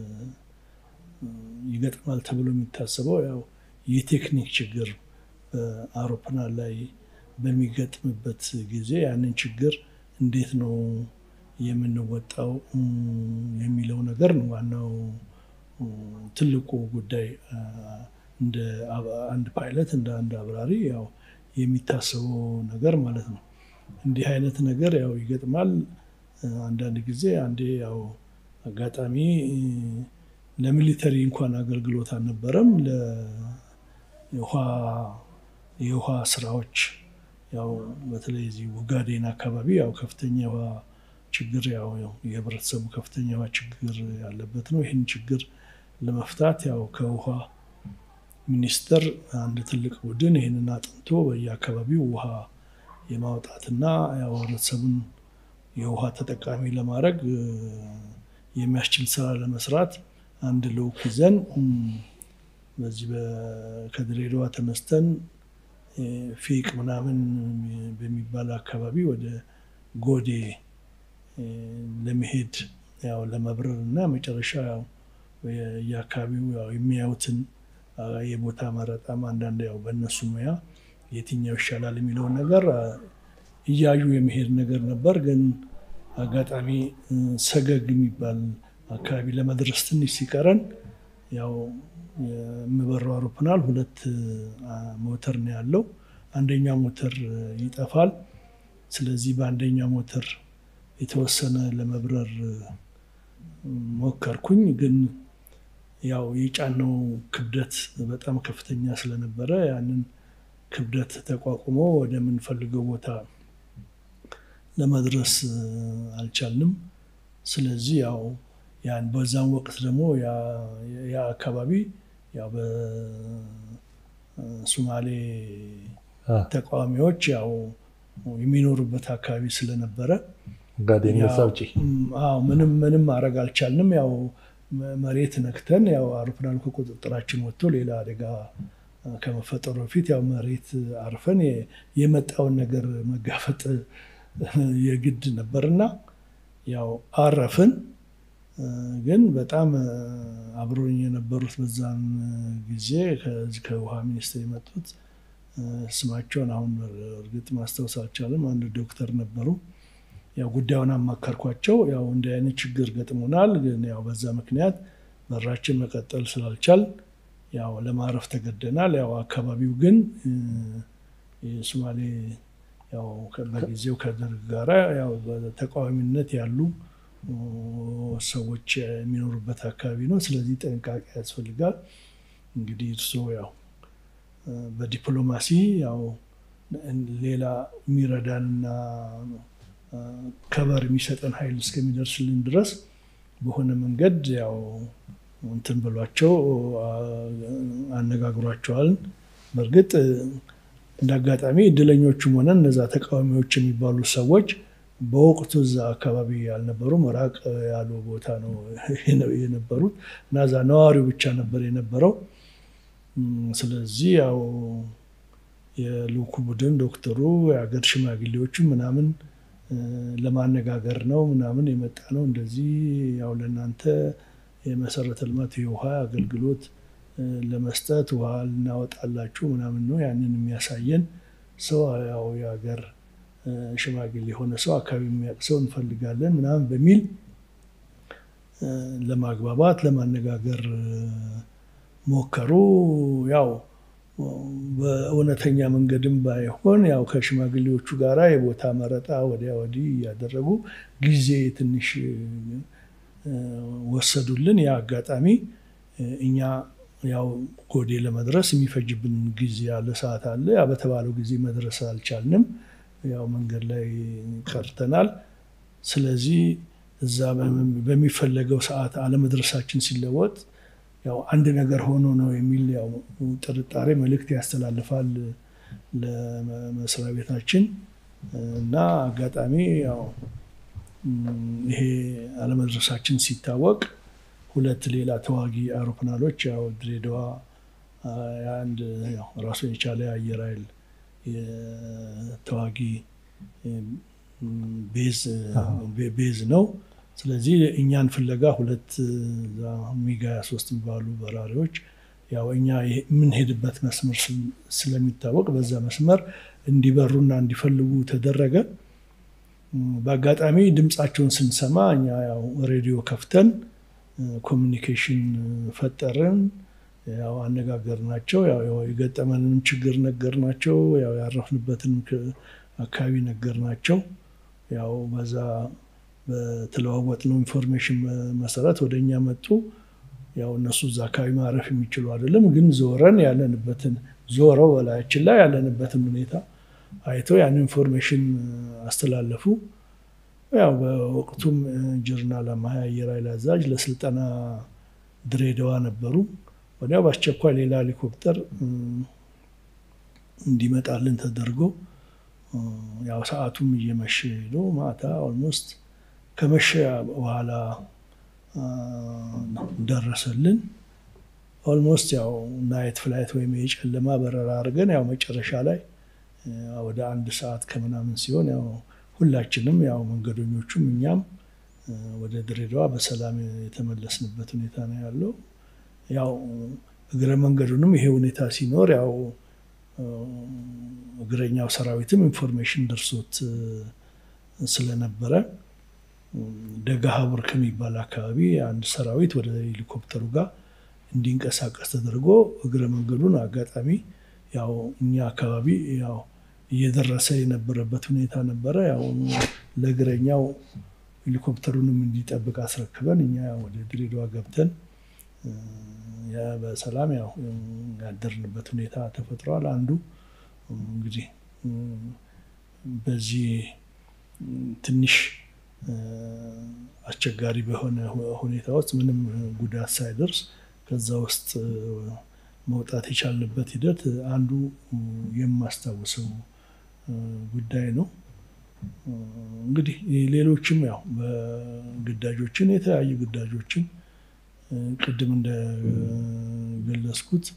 ይገጥማል ተብሎ የሚታሰበው ያው የቴክኒክ ችግር በአውሮፕላን ላይ በሚገጥምበት ጊዜ ያንን ችግር እንዴት ነው የምንወጣው የሚለው ነገር ነው ዋናው ትልቁ ጉዳይ። እንደ አንድ ፓይለት እንደ አንድ አብራሪ ያው የሚታሰበው ነገር ማለት ነው። እንዲህ አይነት ነገር ያው ይገጥማል አንዳንድ ጊዜ። አንዴ ያው አጋጣሚ ለሚሊተሪ እንኳን አገልግሎት አልነበረም፣ ለውሃ የውሃ ስራዎች ያው በተለይ እዚህ ውጋዴን አካባቢ ያው ከፍተኛ የውሃ ችግር ያው የህብረተሰቡ ከፍተኛ የውሃ ችግር ያለበት ነው። ይህን ችግር ለመፍታት ያው ከውሃ ሚኒስቴር አንድ ትልቅ ቡድን ይህንን አጥንቶ በየአካባቢው ውሃ የማውጣትና ያው ህብረተሰቡን የውሃ ተጠቃሚ ለማድረግ የሚያስችል ስራ ለመስራት አንድ ልዑክ ይዘን በዚህ ከድሬዳዋ ተነስተን ፊቅ ምናምን በሚባል አካባቢ ወደ ጎዴ ለመሄድ ያው ለመብረር እና መጨረሻ ያው የአካባቢው ያው የሚያዩትን የቦታ መረጣም አንዳንድ ያው በእነሱ ሙያ የትኛው ይሻላል የሚለውን ነገር እያዩ የመሄድ ነገር ነበር። ግን አጋጣሚ ሰገግ የሚባል አካባቢ ለመድረስ ትንሽ ሲቀረን ያው የሚበረው አውሮፕላን ሁለት ሞተር ነው ያለው። አንደኛው ሞተር ይጠፋል። ስለዚህ በአንደኛው ሞተር የተወሰነ ለመብረር ሞከርኩኝ። ግን ያው የጫነው ክብደት በጣም ከፍተኛ ስለነበረ ያንን ክብደት ተቋቁሞ ወደ ምንፈልገው ቦታ ለመድረስ አልቻልንም። ስለዚህ ያው ያን በዛም ወቅት ደግሞ ያ አካባቢ ያው በሶማሌ ተቃዋሚዎች ያው የሚኖሩበት አካባቢ ስለነበረ ምንም ምንም ማድረግ አልቻልንም። ያው መሬት ነክተን ያው አውሮፕላኑ ከቁጥጥራችን ወጥቶ ሌላ አደጋ ከመፈጠሩ በፊት ያው መሬት አርፈን የመጣውን ነገር መጋፈጥ የግድ ነበርና ያው አረፍን። ግን በጣም አብሮኝ የነበሩት በዛን ጊዜ ከዚህ ከውሃ ሚኒስቴር የመጡት ስማቸውን አሁን እርግጥ ማስታወስ አልቻለም፣ አንድ ዶክተር ነበሩ። ያው ጉዳዩን አማከርኳቸው። ያው እንዲህ አይነት ችግር ገጥሞናል፣ ግን ያው በዛ ምክንያት በራችን መቀጠል ስላልቻል ያው ለማረፍ ተገደናል። ያው አካባቢው ግን የሶማሌ ያው በጊዜው ከደርግ ጋራ ያው በተቃዋሚነት ያሉ ሰዎች የሚኖሩበት አካባቢ ነው። ስለዚህ ጥንቃቄ ያስፈልጋል። እንግዲህ እርስዎ ያው በዲፕሎማሲ ያው ሌላ የሚረዳንና ከበር የሚሰጠን ኃይል እስከሚደርስልን ድረስ በሆነ መንገድ ያው እንትን ብሏቸው አነጋግሯቸዋል። በእርግጥ እንዳጋጣሚ እድለኞቹም ሆነን እነዛ ተቃዋሚዎች የሚባሉ ሰዎች በወቅቱ እዛ አካባቢ ያልነበሩ መራቅ ያለው ቦታ ነው የነበሩት እና እዛ ነዋሪው ብቻ ነበር የነበረው። ስለዚህ ያው የልኡኩ ቡድን ዶክተሩ የሀገር ሽማግሌዎቹ ምናምን ለማነጋገር ነው ምናምን የመጣ ነው። እንደዚህ ያው ለእናንተ የመሰረተ ልማት የውሃ አገልግሎት ለመስጠት ውሃ ልናወጣላችሁ ምናምን ነው። ያንን የሚያሳየን ሰው ያው የሀገር ሽማግሌ የሆነ ሰው አካባቢ የሚያውቅ ሰው እንፈልጋለን ምናምን በሚል ለማግባባት ለማነጋገር ሞከሩ። ያው በእውነተኛ መንገድም ባይሆን ያው ከሽማግሌዎቹ ጋራ የቦታ መረጣ ወዲያ ወዲህ እያደረጉ ጊዜ ትንሽ ወሰዱልን። ያ አጋጣሚ እኛ ያው ጎዴ ለመድረስ የሚፈጅብን ጊዜ አለ፣ ሰዓት አለ። ያ በተባለው ጊዜ መድረስ አልቻልንም። ያው መንገድ ላይ ቀርተናል። ስለዚህ እዛ በሚፈለገው ሰዓት አለመድረሳችን ሲለወጥ ያው አንድ ነገር ሆኖ ነው የሚል ያው ጥርጣሬ መልእክት ያስተላልፋል ለመስሪያ ቤታችን እና አጋጣሚ ያው ይሄ አለመድረሳችን ሲታወቅ ሁለት ሌላ ተዋጊ አውሮፕላኖች ያው ድሬዳዋ አንድ ያው ራሱን የቻለ አየር ኃይል የተዋጊ ቤዝ ቤዝ ነው። ስለዚህ እኛን ፍለጋ ሁለት ሚግ ሃያ ሶስት የሚባሉ በራሪዎች ያው እኛ የምንሄድበት መስመር ስለሚታወቅ በዛ መስመር እንዲበሩና እንዲፈልጉ ተደረገ። በአጋጣሚ ድምፃቸውን ስንሰማ እኛ ያው ሬዲዮ ከፍተን ኮሚኒኬሽን ፈጠርን። ያው አነጋገርናቸው። ያው የገጠመንን ችግር ነገርናቸው። ያው ያረፍንበትን አካባቢ ነገርናቸው። ያው በዛ በተለዋወጥነው ኢንፎርሜሽን መሰረት ወደኛ መጡ። ያው እነሱ እዛ አካባቢ ማረፍ የሚችሉ አይደለም፣ ግን ዞረን ያለንበትን ዞረው በላያችን ላይ ያለንበትን ሁኔታ አይተው ያን ኢንፎርሜሽን አስተላለፉ። ያው በወቅቱም ጀነራል አማሃ አየር ኃይል አዛዥ ለስልጠና ድሬዳዋ ነበሩ። ወዲያው በአስቸኳይ ሌላ ሄሊኮፕተር እንዲመጣልን ተደርጎ ያው ሰዓቱም እየመሸ ሄዶ ማታ ኦልሞስት ከመሸ በኋላ ደረሰልን። ኦልሞስት ያው ናይት ፍላይት ወይም የጨለማ በረራ አድርገን ያው መጨረሻ ላይ ወደ አንድ ሰዓት ከምናምን ሲሆን ያው ሁላችንም ያው መንገደኞቹም እኛም ወደ ድሬዳዋ በሰላም የተመለስንበት ሁኔታ ነው ያለው። ያው እግረ መንገዱንም ይሄ ሁኔታ ሲኖር ያው እግረኛው ሰራዊትም ኢንፎርሜሽን ደርሶት ስለነበረ ደጋሃቡር ከሚባል አካባቢ አንድ ሰራዊት ወደ ሄሊኮፕተሩ ጋር እንዲንቀሳቀስ ተደርጎ እግረ መንገዱን አጋጣሚ ያው እኛ አካባቢ ያው እየደረሰ የነበረበት ሁኔታ ነበረ። ያው ለእግረኛው ሄሊኮፕተሩንም እንዲጠብቅ አስረክበን እኛ ወደ ድሬዳዋ ገብተን ያ በሰላም ያው ያደርንበት ሁኔታ ተፈጥሯል። አንዱ እንግዲህ በዚህ ትንሽ አስቸጋሪ በሆነ ሁኔታ ውስጥ ምንም ጉዳት ሳይደርስ ከዛ ውስጥ መውጣት የቻልንበት ሂደት አንዱ የማስታውሰው ጉዳይ ነው። እንግዲህ ሌሎችም ያው በግዳጆችን የተለያዩ ግዳጆችን ቅድም እንደገለጽኩት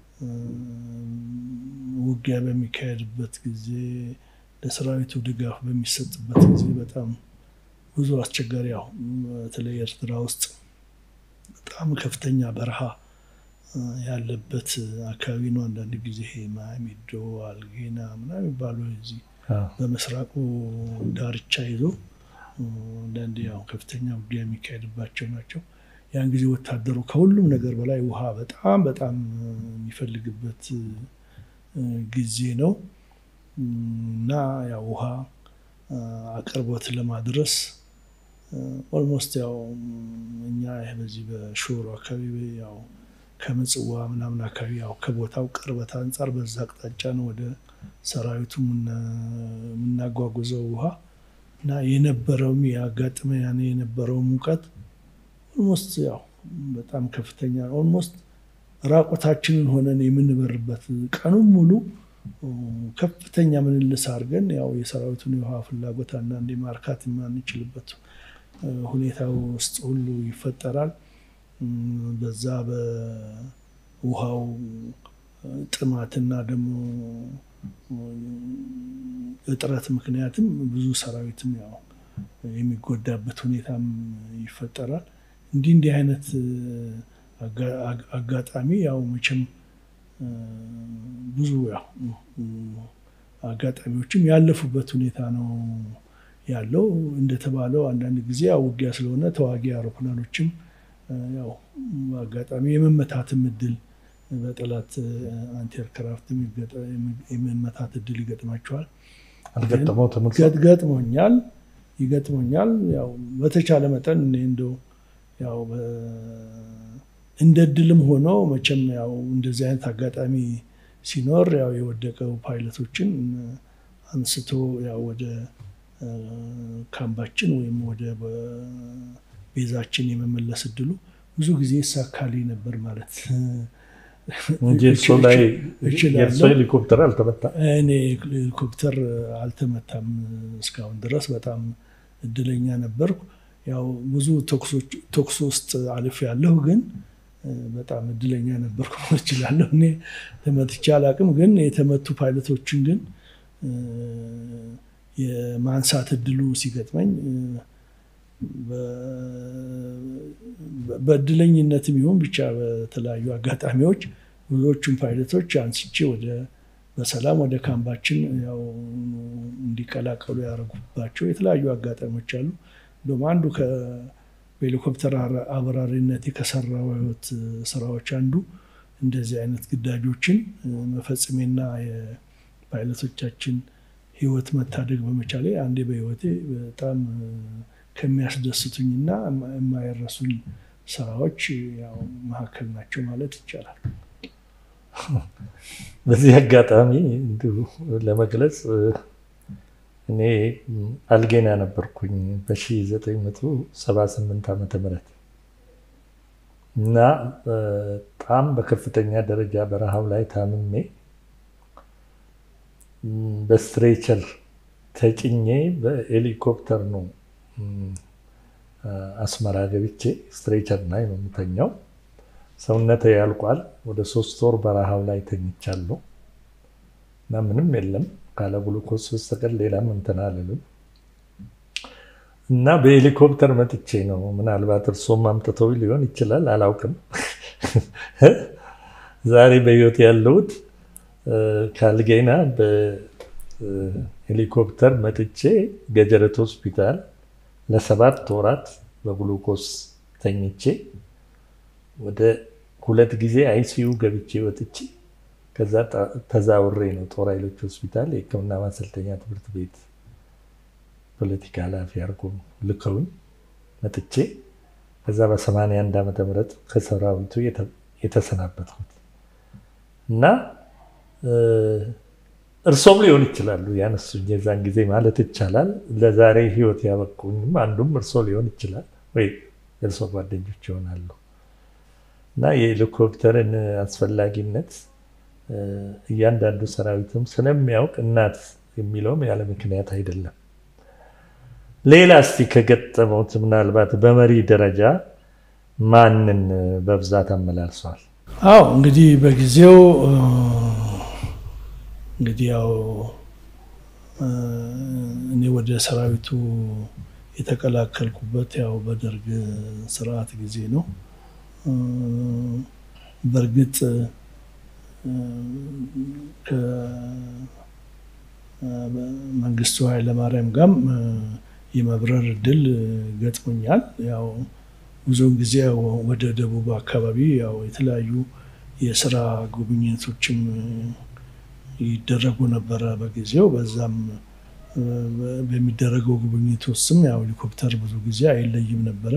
ውጊያ በሚካሄድበት ጊዜ ለሰራዊቱ ድጋፍ በሚሰጥበት ጊዜ በጣም ብዙ አስቸጋሪ ያው በተለይ ኤርትራ ውስጥ በጣም ከፍተኛ በረሃ ያለበት አካባቢ ነው። አንዳንድ ጊዜ ማሚዶ አልጌና ምናምን የሚባሉ እዚህ በመስራቁ ዳርቻ ይዞ አንዳንድ ያው ከፍተኛ ውጊያ የሚካሄድባቸው ናቸው። ያን ጊዜ ወታደሩ ከሁሉም ነገር በላይ ውሃ በጣም በጣም የሚፈልግበት ጊዜ ነው እና ያው ውሃ አቅርቦት ለማድረስ ኦልሞስት ያው እኛ በዚህ በሾሮ አካባቢ ያው ከምጽዋ ምናምን አካባቢ ያው ከቦታው ቅርበት አንፃር በዛ አቅጣጫ ነው ወደ ሰራዊቱ የምናጓጉዘው ውሃ እና የነበረው ያጋጠመ ያኔ የነበረው ሙቀት ኦልሞስት ያው በጣም ከፍተኛ ኦልሞስት ራቆታችንን ሆነን የምንበርበት ቀኑን ሙሉ ከፍተኛ ምንልስ አድርገን ያው የሰራዊቱን የውሃ ፍላጎት አንዳንዴ ማርካት የማንችልበት ሁኔታ ውስጥ ሁሉ ይፈጠራል። በዛ በውሃው ጥማትና ደግሞ እጥረት ምክንያትም ብዙ ሰራዊትም ያው የሚጎዳበት ሁኔታም ይፈጠራል። እንዲህ እንዲህ አይነት አጋጣሚ ያው መቼም ብዙ ያው አጋጣሚዎችም ያለፉበት ሁኔታ ነው ያለው። እንደተባለው አንዳንድ ጊዜ ያው ውጊያ ስለሆነ ተዋጊ አውሮፕላኖችም ያው አጋጣሚ የመመታትም እድል በጠላት አንቲ ኤርክራፍት የመመታት እድል ይገጥማቸዋል። ገጥሞኛል ይገጥሞኛል። ያው በተቻለ መጠን እኔ እንደው ያው እንደ እድልም ሆኖ መቼም ያው እንደዚህ አይነት አጋጣሚ ሲኖር ያው የወደቀው ፓይለቶችን አንስቶ ያው ወደ ካምባችን ወይም ወደ ቤዛችን የመመለስ እድሉ ብዙ ጊዜ ይሳካልኝ ነበር ማለት እንጂ እሱ ላይ የእሱ ሄሊኮፕተር አልተመታም። እኔ ሄሊኮፕተር አልተመታም እስካሁን ድረስ በጣም እድለኛ ነበርኩ። ያው ብዙ ተኩሶች ተኩስ ውስጥ አልፍ ያለሁ ግን በጣም እድለኛ ነበርኩ ማለት እችላለሁ። እኔ ተመትቼ አላውቅም፣ ግን የተመቱ ፓይለቶችን ግን የማንሳት እድሉ ሲገጥመኝ በእድለኝነትም ይሁን ብቻ በተለያዩ አጋጣሚዎች ብዙዎቹን ፓይለቶች አንስቼ ወደ በሰላም ወደ ካምባችን ያው እንዲቀላቀሉ ያደረጉባቸው የተለያዩ አጋጣሚዎች አሉ። እንደውም አንዱ ከሄሊኮፕተር አብራሪነት ከሰራሁት ስራዎች አንዱ እንደዚህ አይነት ግዳጆችን መፈጸሜና የፓይለቶቻችን ህይወት መታደግ በመቻሌ አንዴ በህይወቴ በጣም ከሚያስደስቱኝና የማይረሱኝ ስራዎች ያው መካከል ናቸው ማለት ይቻላል። በዚህ አጋጣሚ እንዲሁ ለመግለጽ እኔ አልጌና ነበርኩኝ በሺህ ዘጠኝ መቶ ሰባ ስምንት ዓመተ ምህረት እና በጣም በከፍተኛ ደረጃ በረሃብ ላይ ታምሜ በስትሬቸር ተጭኜ በሄሊኮፕተር ነው አስመራ ገብቼ ስትሬቸር ላይ ነው የምተኛው። ሰውነቴ ያልቋል። ወደ ሶስት ወር በረሃብ ላይ ተኝቻለሁ እና ምንም የለም ካለ ግሉኮስ በስተቀር ሌላም እንትን አልልም እና በሄሊኮፕተር መጥቼ ነው ምናልባት እርሶም አምጥተው ሊሆን ይችላል አላውቅም ዛሬ በህይወት ያለሁት ካልጌና በሄሊኮፕተር መጥቼ ገጀረት ሆስፒታል ለሰባት ወራት በግሉኮስ ተኝቼ ወደ ሁለት ጊዜ አይሲዩ ገብቼ ወጥቼ ከዛ ተዛውሬ ነው ጦር ኃይሎች ሆስፒታል የሕክምና ማሰልጠኛ ትምህርት ቤት ፖለቲካ ኃላፊ አድርጎ ልከውኝ መጥቼ ከዛ በሰማንያ አንድ ዓመተ ምህረት ከሰራዊቱ የተሰናበትኩት እና እርሶም ሊሆን ይችላሉ ያነሱኝ የዛን ጊዜ ማለት ይቻላል ለዛሬ ህይወት ያበቁኝም አንዱም እርሶ ሊሆን ይችላል ወይ የእርሶ ጓደኞች ይሆናሉ እና የሄሊኮፕተርን አስፈላጊነት እያንዳንዱ ሰራዊትም ስለሚያውቅ እናት የሚለውም ያለ ምክንያት አይደለም ሌላ እስቲ ከገጠመውት ምናልባት በመሪ ደረጃ ማንን በብዛት አመላልሷል አዎ እንግዲህ በጊዜው እንግዲህ ያው እኔ ወደ ሰራዊቱ የተቀላቀልኩበት ያው በደርግ ስርዓት ጊዜ ነው በርግጥ ከመንግስቱ ኃይለ ማርያም ጋር የመብረር እድል ገጥሞኛል ያው ብዙውን ጊዜ ወደ ደቡብ አካባቢ ያው የተለያዩ የሥራ ጉብኝቶችም ይደረጉ ነበር በጊዜው በዛም በሚደረገው ጉብኝት ውስጥም ያው ሄሊኮፕተር ብዙ ጊዜ አይለይም ነበር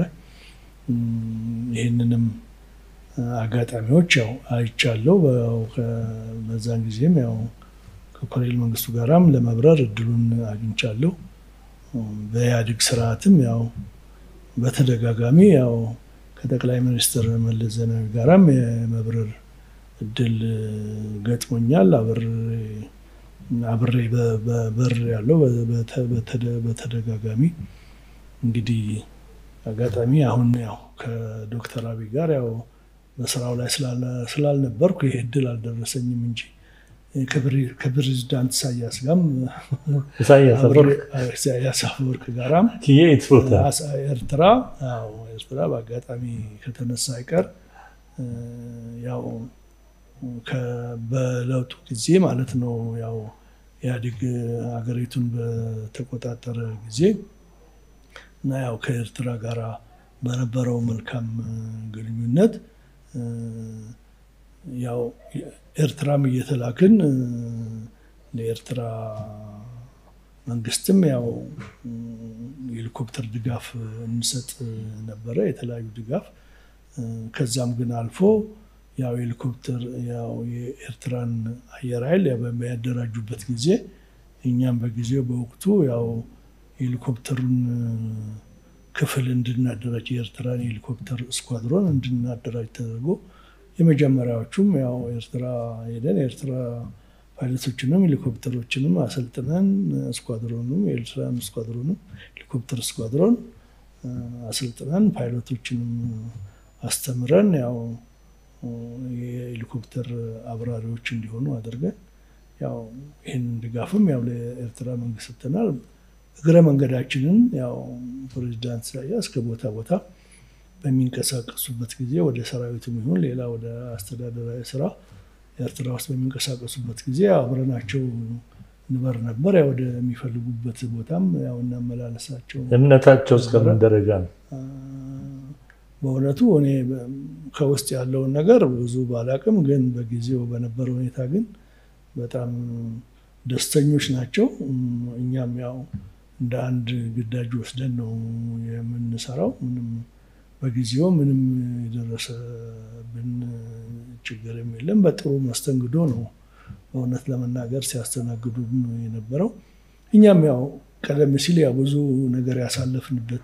ይሄንንም አጋጣሚዎች ያው አይቻለው በዛን ጊዜም ያው ከኮሎኔል መንግስቱ ጋራም ለመብረር እድሉን አግኝቻለሁ በኢህአዴግ ስርዓትም ያው በተደጋጋሚ ያው ከጠቅላይ ሚኒስትር መለስ ዜናዊ ጋራም የመብረር እድል ገጥሞኛል አብሬ አብሬ በበር ያለው በተደጋጋሚ እንግዲህ አጋጣሚ አሁን ያው ከዶክተር አብይ ጋር ያው በስራው ላይ ስላልነበርኩ ይሄ እድል አልደረሰኝም እንጂ ከፕሬዝዳንት ኢሳያስ ጋርም ኢሳያስ አፈወርቅ ጋራም ኤርትራ አዎ ኤርትራ በአጋጣሚ ከተነሳ አይቀር ያው በለውጡ ጊዜ ማለት ነው ያው ኢህአዴግ ሀገሪቱን በተቆጣጠረ ጊዜ እና ያው ከኤርትራ ጋራ በነበረው መልካም ግንኙነት ያው ኤርትራም እየተላክን ለኤርትራ መንግስትም ያው ሄሊኮፕተር ድጋፍ እንሰጥ ነበር የተለያዩ ድጋፍ ከዛም ግን አልፎ ያው ሄሊኮፕተር ያው የኤርትራን አየር ኃይል በሚያደራጁበት ጊዜ እኛም በጊዜው በወቅቱ ያው ሄሊኮፕተሩን ክፍል እንድናደራጅ የኤርትራን ሄሊኮፕተር ስኳድሮን እንድናደራጅ ተደርጎ የመጀመሪያዎቹም ያው ኤርትራ ሄደን ኤርትራ ፓይለቶችንም ሄሊኮፕተሮችንም አሰልጥነን ስኳድሮንም የኤርትራን ስኳድሮንም ሄሊኮፕተር ስኳድሮን አሰልጥነን ፓይለቶችንም አስተምረን ያው የሄሊኮፕተር አብራሪዎች እንዲሆኑ አድርገን ያው ይሄን ድጋፍም ያው ለኤርትራ መንግስት ተናል እግረ መንገዳችንን ያው ፕሬዝዳንት ኢሳያስ ከቦታ ቦታ በሚንቀሳቀሱበት ጊዜ ወደ ሰራዊቱም ይሁን ሌላ ወደ አስተዳደራዊ ስራ ኤርትራ ውስጥ በሚንቀሳቀሱበት ጊዜ አብረናቸው ንበር ነበር ያው ወደ የሚፈልጉበት ቦታም ያው እናመላለሳቸው እምነታቸው እስከምን ደረጃ ነው በእውነቱ እኔ ከውስጥ ያለውን ነገር ብዙ ባላቅም ግን በጊዜው በነበረው ሁኔታ ግን በጣም ደስተኞች ናቸው እኛም ያው እንደ አንድ ግዳጅ ወስደን ነው የምንሰራው ምንም በጊዜው ምንም የደረሰብን ችግር የለም በጥሩ መስተንግዶ ነው በእውነት ለመናገር ሲያስተናግዱ የነበረው እኛም ያው ቀደም ሲል ያው ብዙ ነገር ያሳለፍንበት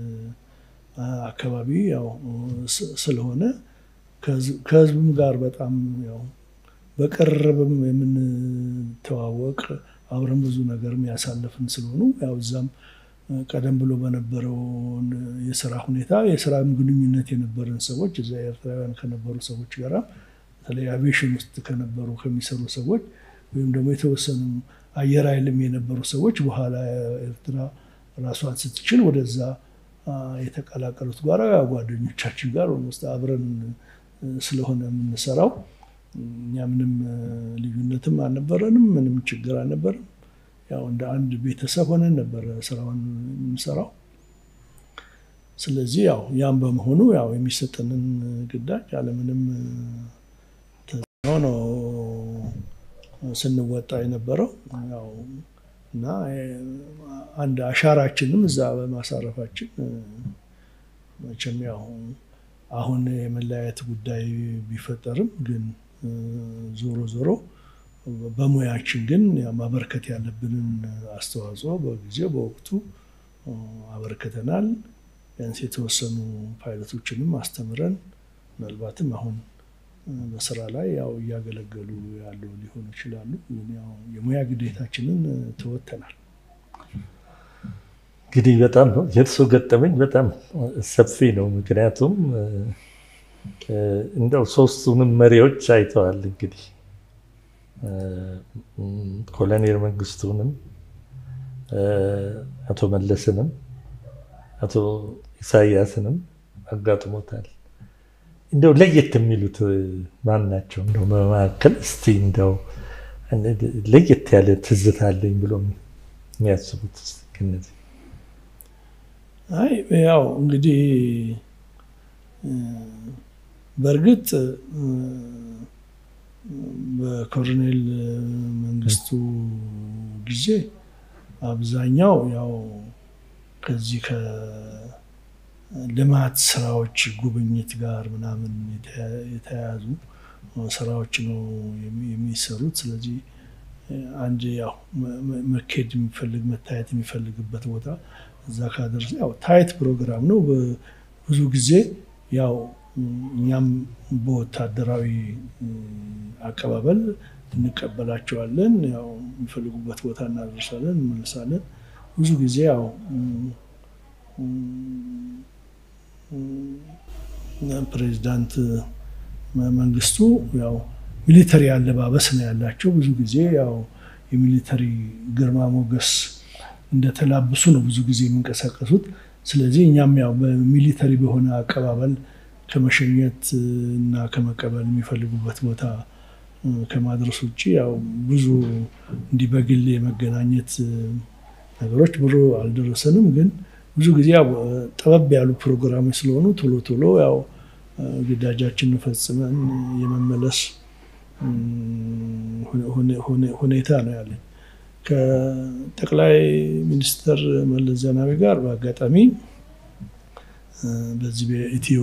አካባቢ ያው ስለሆነ ከህዝብም ጋር በጣም ያው በቀረበም የምንተዋወቅ አብረን ብዙ ነገርም ያሳለፍን ስለሆኑ ያው እዛም ቀደም ብሎ በነበረው የሥራ ሁኔታ የሥራም ግንኙነት የነበረን ሰዎች እዛ ኤርትራውያን ከነበሩ ሰዎች ጋር በተለይ አቪዬሽን ውስጥ ከነበሩ ከሚሰሩ ሰዎች ወይም ደግሞ የተወሰኑ አየር ኃይልም የነበሩ ሰዎች በኋላ ኤርትራ ራሷን ስትችል ወደዛ የተቀላቀሉት ጋር ጓደኞቻችን ጋር ወንስታ አብረን ስለሆነ የምንሰራው እኛ ምንም ልዩነትም አልነበረንም ምንም ችግር አልነበረም ያው እንደ አንድ ቤተሰብ ሆነን ነበር ስራውን የምንሰራው ስለዚህ ያው ያም በመሆኑ ያው የሚሰጠንን ግዳጅ ያለ ምንም ተኖ ስንወጣ የነበረው ያው እና አንድ አሻራችንም እዛ በማሳረፋችን መቼም ያው አሁን የመለያየት ጉዳይ ቢፈጠርም ግን ዞሮ ዞሮ በሙያችን ግን ማበርከት ያለብንን አስተዋጽኦ በጊዜው በወቅቱ አበርከተናል ቢያንስ የተወሰኑ ፓይለቶችንም አስተምረን ምናልባትም አሁን በስራ ላይ ያው እያገለገሉ ያሉ ሊሆኑ ይችላሉ ያው የሙያ ግዴታችንን ተወጥተናል እንግዲህ በጣም የእርሱ ገጠመኝ በጣም ሰፊ ነው ምክንያቱም እንደው ሶስቱንም መሪዎች አይተዋል እንግዲህ ኮሎኔል መንግስቱንም አቶ መለስንም አቶ ኢሳያስንም አጋጥሞታል እንደው ለየት የሚሉት ማን ናቸው እንደው በመካከል እስቲ እንደው ለየት ያለ ትዝታ አለኝ ብሎ የሚያስቡት ከነዚህ አይ ያው እንግዲህ በርግጥ በኮሎኔል መንግስቱ ጊዜ አብዛኛው ያው ከዚህ ከልማት ስራዎች ጉብኝት ጋር ምናምን የተያያዙ ስራዎች ነው የሚሰሩት ስለዚህ አንድ ያው መከድ የሚፈልግ መታየት የሚፈልግበት ቦታ እዛ ካደረሰ ያው ታይት ፕሮግራም ነው ብዙ ጊዜ ያው እኛም በወታደራዊ አቀባበል እንቀበላቸዋለን ያው የሚፈልጉበት ቦታ እናደርሳለን እንመልሳለን ብዙ ጊዜ ያው ፕሬዝዳንት መንግስቱ ያው ሚሊተሪ አለባበስ ነው ያላቸው ብዙ ጊዜ ያው የሚሊተሪ ግርማ ሞገስ እንደተላበሱ ነው ብዙ ጊዜ የሚንቀሳቀሱት ስለዚህ እኛም ያው በሚሊተሪ በሆነ አቀባበል ከመሸኘት እና ከመቀበል የሚፈልጉበት ቦታ ከማድረስ ውጪ ያው ብዙ እንዲበግል የመገናኘት ነገሮች ብሎ አልደረሰንም ግን ብዙ ጊዜ ያው ጠበብ ያሉ ፕሮግራሞች ስለሆኑ ቶሎ ቶሎ ያው ግዳጃችንን ፈጽመን የመመለስ ሁኔታ ነው ያለን ከጠቅላይ ሚኒስትር መለስ ዜናዊ ጋር በአጋጣሚ በዚህ በኢትዮ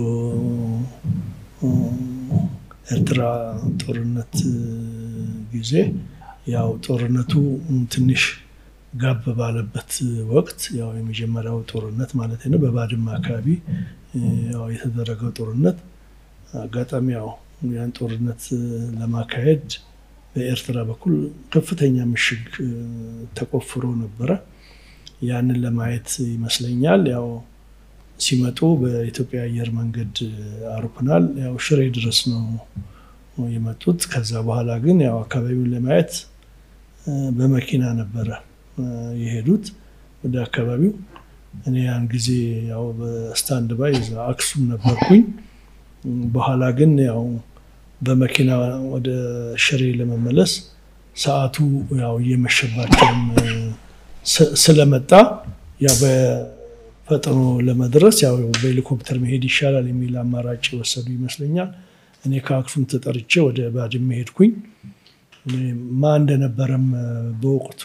ኤርትራ ጦርነት ጊዜ ያው ጦርነቱ ትንሽ ጋብ ባለበት ወቅት ያው የመጀመሪያው ጦርነት ማለት ነው በባድመ አካባቢ ያው የተደረገው ጦርነት አጋጣሚ ያው ያን ጦርነት ለማካሄድ በኤርትራ በኩል ከፍተኛ ምሽግ ተቆፍሮ ነበር ያንን ለማየት ይመስለኛል ያው ሲመጡ በኢትዮጵያ አየር መንገድ አውሮፕላን ያው ሽሬ ድረስ ነው የመጡት ከዛ በኋላ ግን ያው አካባቢውን ለማየት በመኪና ነበር የሄዱት ወደ አካባቢው እኔ ያን ጊዜ ያው በስታንድ ባይ አክሱም ነበርኩኝ በኋላ ግን ያው በመኪና ወደ ሽሬ ለመመለስ ሰዓቱ ያው እየመሸባቸው ስለመጣ ያው በፈጥኖ ለመድረስ ያው በሄሊኮፕተር መሄድ ይሻላል የሚል አማራጭ ወሰዱ ይመስለኛል እኔ ከአክሱም ተጠርቼ ወደ ባድመ ሄድኩኝ ማን እንደነበረም በወቅቱ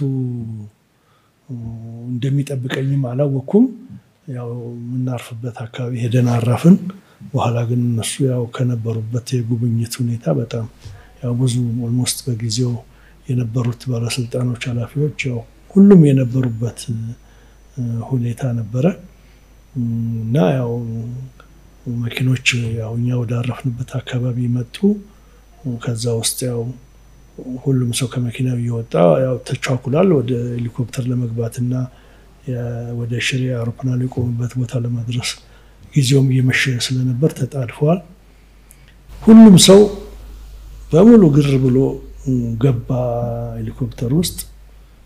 እንደሚጠብቀኝም አላወኩም ያው ምናርፍበት አካባቢ ሄደን አረፍን በኋላ ግን እነሱ ያው ከነበሩበት የጉብኝት ሁኔታ በጣም ያው ብዙ ኦልሞስት በጊዜው የነበሩት ባለስልጣኖች ኃላፊዎች ያው ሁሉም የነበሩበት ሁኔታ ነበረ እና ያው መኪኖች ያው እኛ ወደ አረፍንበት አካባቢ መጡ ከዛ ውስጥ ያው ሁሉም ሰው ከመኪናው ይወጣ ያው ተቻኩላል ወደ ሄሊኮፕተር ለመግባትና ወደ ሽሬ አውሮፕላን የቆመበት ቦታ ለማድረስ ጊዜውም እየመሸ ስለነበር ተጣድፈዋል ሁሉም ሰው በሙሉ ግር ብሎ ገባ ሄሊኮፕተር ውስጥ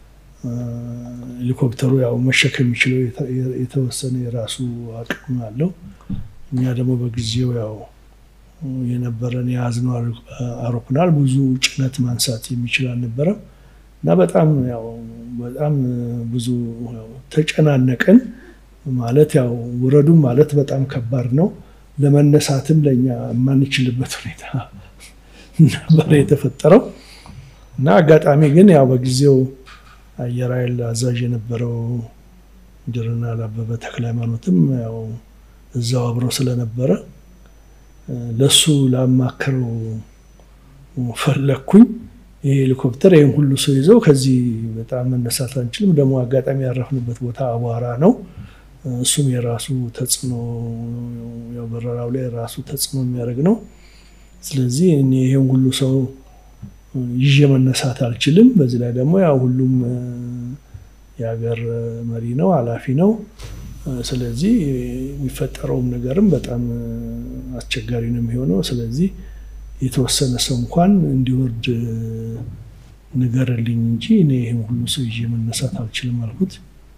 ሄሊኮፕተሩ ያው መሸከም የሚችለው የተወሰነ የራሱ አቅም አለው። እኛ ደግሞ በጊዜው ያው የነበረን የያዝነው አውሮፕላን ብዙ ጭነት ማንሳት የሚችል አልነበረም እና በጣም ያው በጣም ብዙ ተጨናነቅን። ማለት ያው ውረዱም ማለት በጣም ከባድ ነው። ለመነሳትም ለኛ የማንችልበት ሁኔታ ነበር የተፈጠረው እና አጋጣሚ ግን ያው በጊዜው አየር ኃይል አዛዥ የነበረው ጀነራል አበበ ተክለሃይማኖትም ያው እዛው አብሮ ስለነበረ ለሱ ላማከረው ፈለኩኝ። ይሄ ሄሊኮፕተር ይሄን ሁሉ ሰው ይዘው ከዚህ በጣም መነሳት አንችልም፣ ደግሞ አጋጣሚ ያረፍንበት ቦታ አቧራ ነው፣ እሱም የራሱ ተጽዕኖ ያው በረራው ላይ ራሱ ተጽዕኖ የሚያደርግ ነው። ስለዚህ እኔ ይሄን ሁሉ ሰው ይዤ መነሳት አልችልም። በዚህ ላይ ደግሞ ያው ሁሉም የሀገር መሪ ነው፣ ኃላፊ ነው። ስለዚህ የሚፈጠረው ነገርም በጣም አስቸጋሪ ነው የሚሆነው። ስለዚህ የተወሰነ ሰው እንኳን እንዲወርድ ንገርልኝ እንጂ እኔ ይሄን ሁሉ ሰው ይዤ መነሳት አልችልም አልኩት።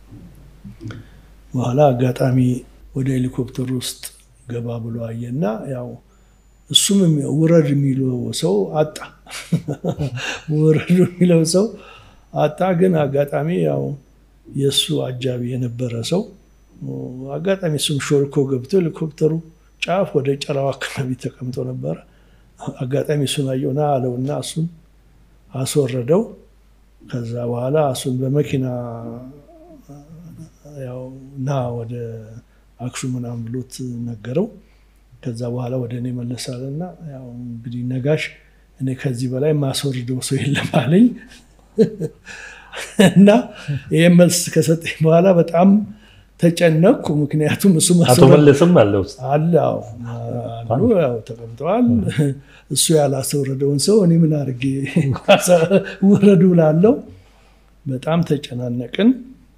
በኋላ አጋጣሚ ወደ ሄሊኮፕተር ውስጥ ገባ ብሎ አየና ያው እሱም ውረድ የሚለው ሰው አጣ። ውረድ የሚለው ሰው አጣ። ግን አጋጣሚ ያው የሱ አጃቢ የነበረ ሰው አጋጣሚ እሱም ሾልኮ ገብቶ ሄሊኮፕተሩ ጫፍ ወደ ጨራው አካባቢ ተቀምጦ ነበር። አጋጣሚ እሱን አየውና አለውና እሱን አስወረደው። ከዛ በኋላ እሱን በመኪና ያው ና ወደ አክሱም ምናምን ብሎት ነገረው። ከዛ በኋላ ወደ እኔ መለሳለና ያው እንግዲህ ነጋሽ እኔ ከዚህ በላይ ማስወርደው ሰው የለም አለኝ። እና ይሄ መልስ ከሰጠኝ በኋላ በጣም ተጨነቅኩ። ምክንያቱም እሱ አቶ መለስም አለው አላው አሉ ያው ተቀምጠዋል። እሱ ያላስወረደውን ሰው እኔ ምን አድርጌ ወረዱ ላለው በጣም ተጨናነቅን።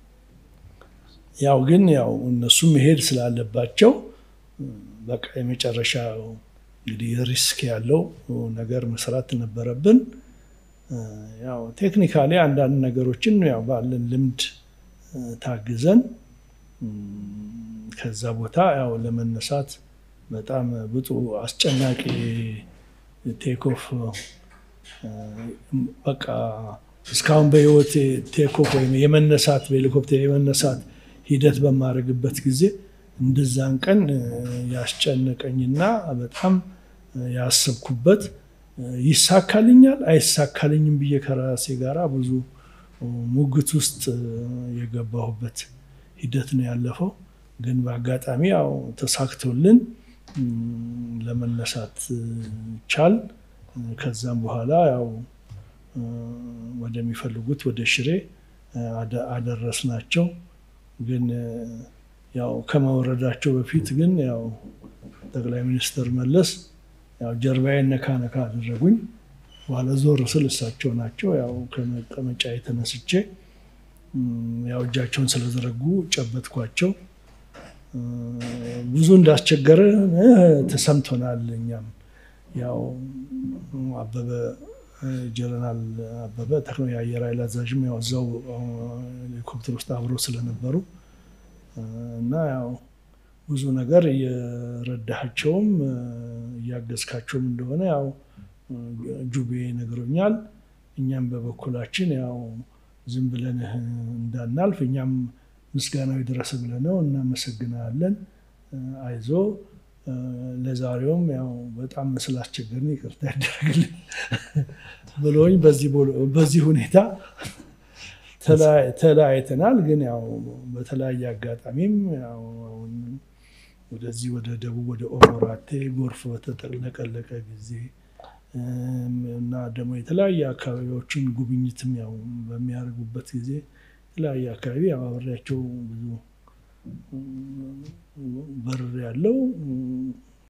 ያው ግን ያው እነሱ መሄድ ስላለባቸው በቃ የመጨረሻው እንግዲህ ሪስክ ያለው ነገር መስራት ነበረብን። ያው ቴክኒካሊ አንዳንድ ነገሮችን ያው ባለን ልምድ ታግዘን ከዛ ቦታ ያው ለመነሳት በጣም ብዙ አስጨናቂ ቴክ ኦፍ በቃ እስካሁን በህይወት ቴክ ኦፍ ወይም የመነሳት በሄሊኮፕተር የመነሳት ሂደት በማድረግበት ጊዜ እንደዛን ቀን ያስጨነቀኝና በጣም ያሰብኩበት ይሳካልኛል አይሳካልኝም ብዬ ከራሴ ጋራ ብዙ ሙግት ውስጥ የገባሁበት ሂደት ነው ያለፈው። ግን በአጋጣሚ ያው ተሳክቶልን ለመነሳት ቻል። ከዛም በኋላ ያው ወደሚፈልጉት ወደ ሽሬ አደረስናቸው። ግን ያው ከመወረዳቸው በፊት ግን ያው ጠቅላይ ሚኒስትር መለስ ያው ጀርባዬን ነካ ነካ አደረጉኝ። በኋላ ዞር ስል እሳቸው ናቸው። ያው ከመቀመጫ የተነስቼ ያው እጃቸውን ስለዘረጉ ጨበጥኳቸው። ብዙ እንዳስቸገረ ተሰምቶናል። እኛም ያው አበበ ጀነራል አበበ ተክለ የአየር ኃይል አዛዥም ያው እዛው ሄሊኮፕተር ውስጥ አብሮ ስለነበሩ እና ያው ብዙ ነገር እየረዳቸውም እያገዝካቸውም እንደሆነ ያው ጁቤ ነግሮኛል። እኛም በበኩላችን ያው ዝም ብለን እንዳናልፍ እኛም ምስጋናው ይድረስ ብለነው እናመሰግናለን። አይዞ ለዛሬውም ያው በጣም ስላስቸገርን ይቅርታ ያደርግልን ብሎኝ በዚህ በዚህ ሁኔታ ተለያይተናል። ግን ያው በተለያየ አጋጣሚም ያው ወደዚህ ወደ ደቡብ ወደ ኦሞራቴ ጎርፍ በተጠለቀለቀ ጊዜ እና ደግሞ የተለያየ አካባቢዎችን ጉብኝትም ያው በሚያደርጉበት ጊዜ የተለያየ አካባቢ ያው አብሬያቸው ብዙ በር ያለው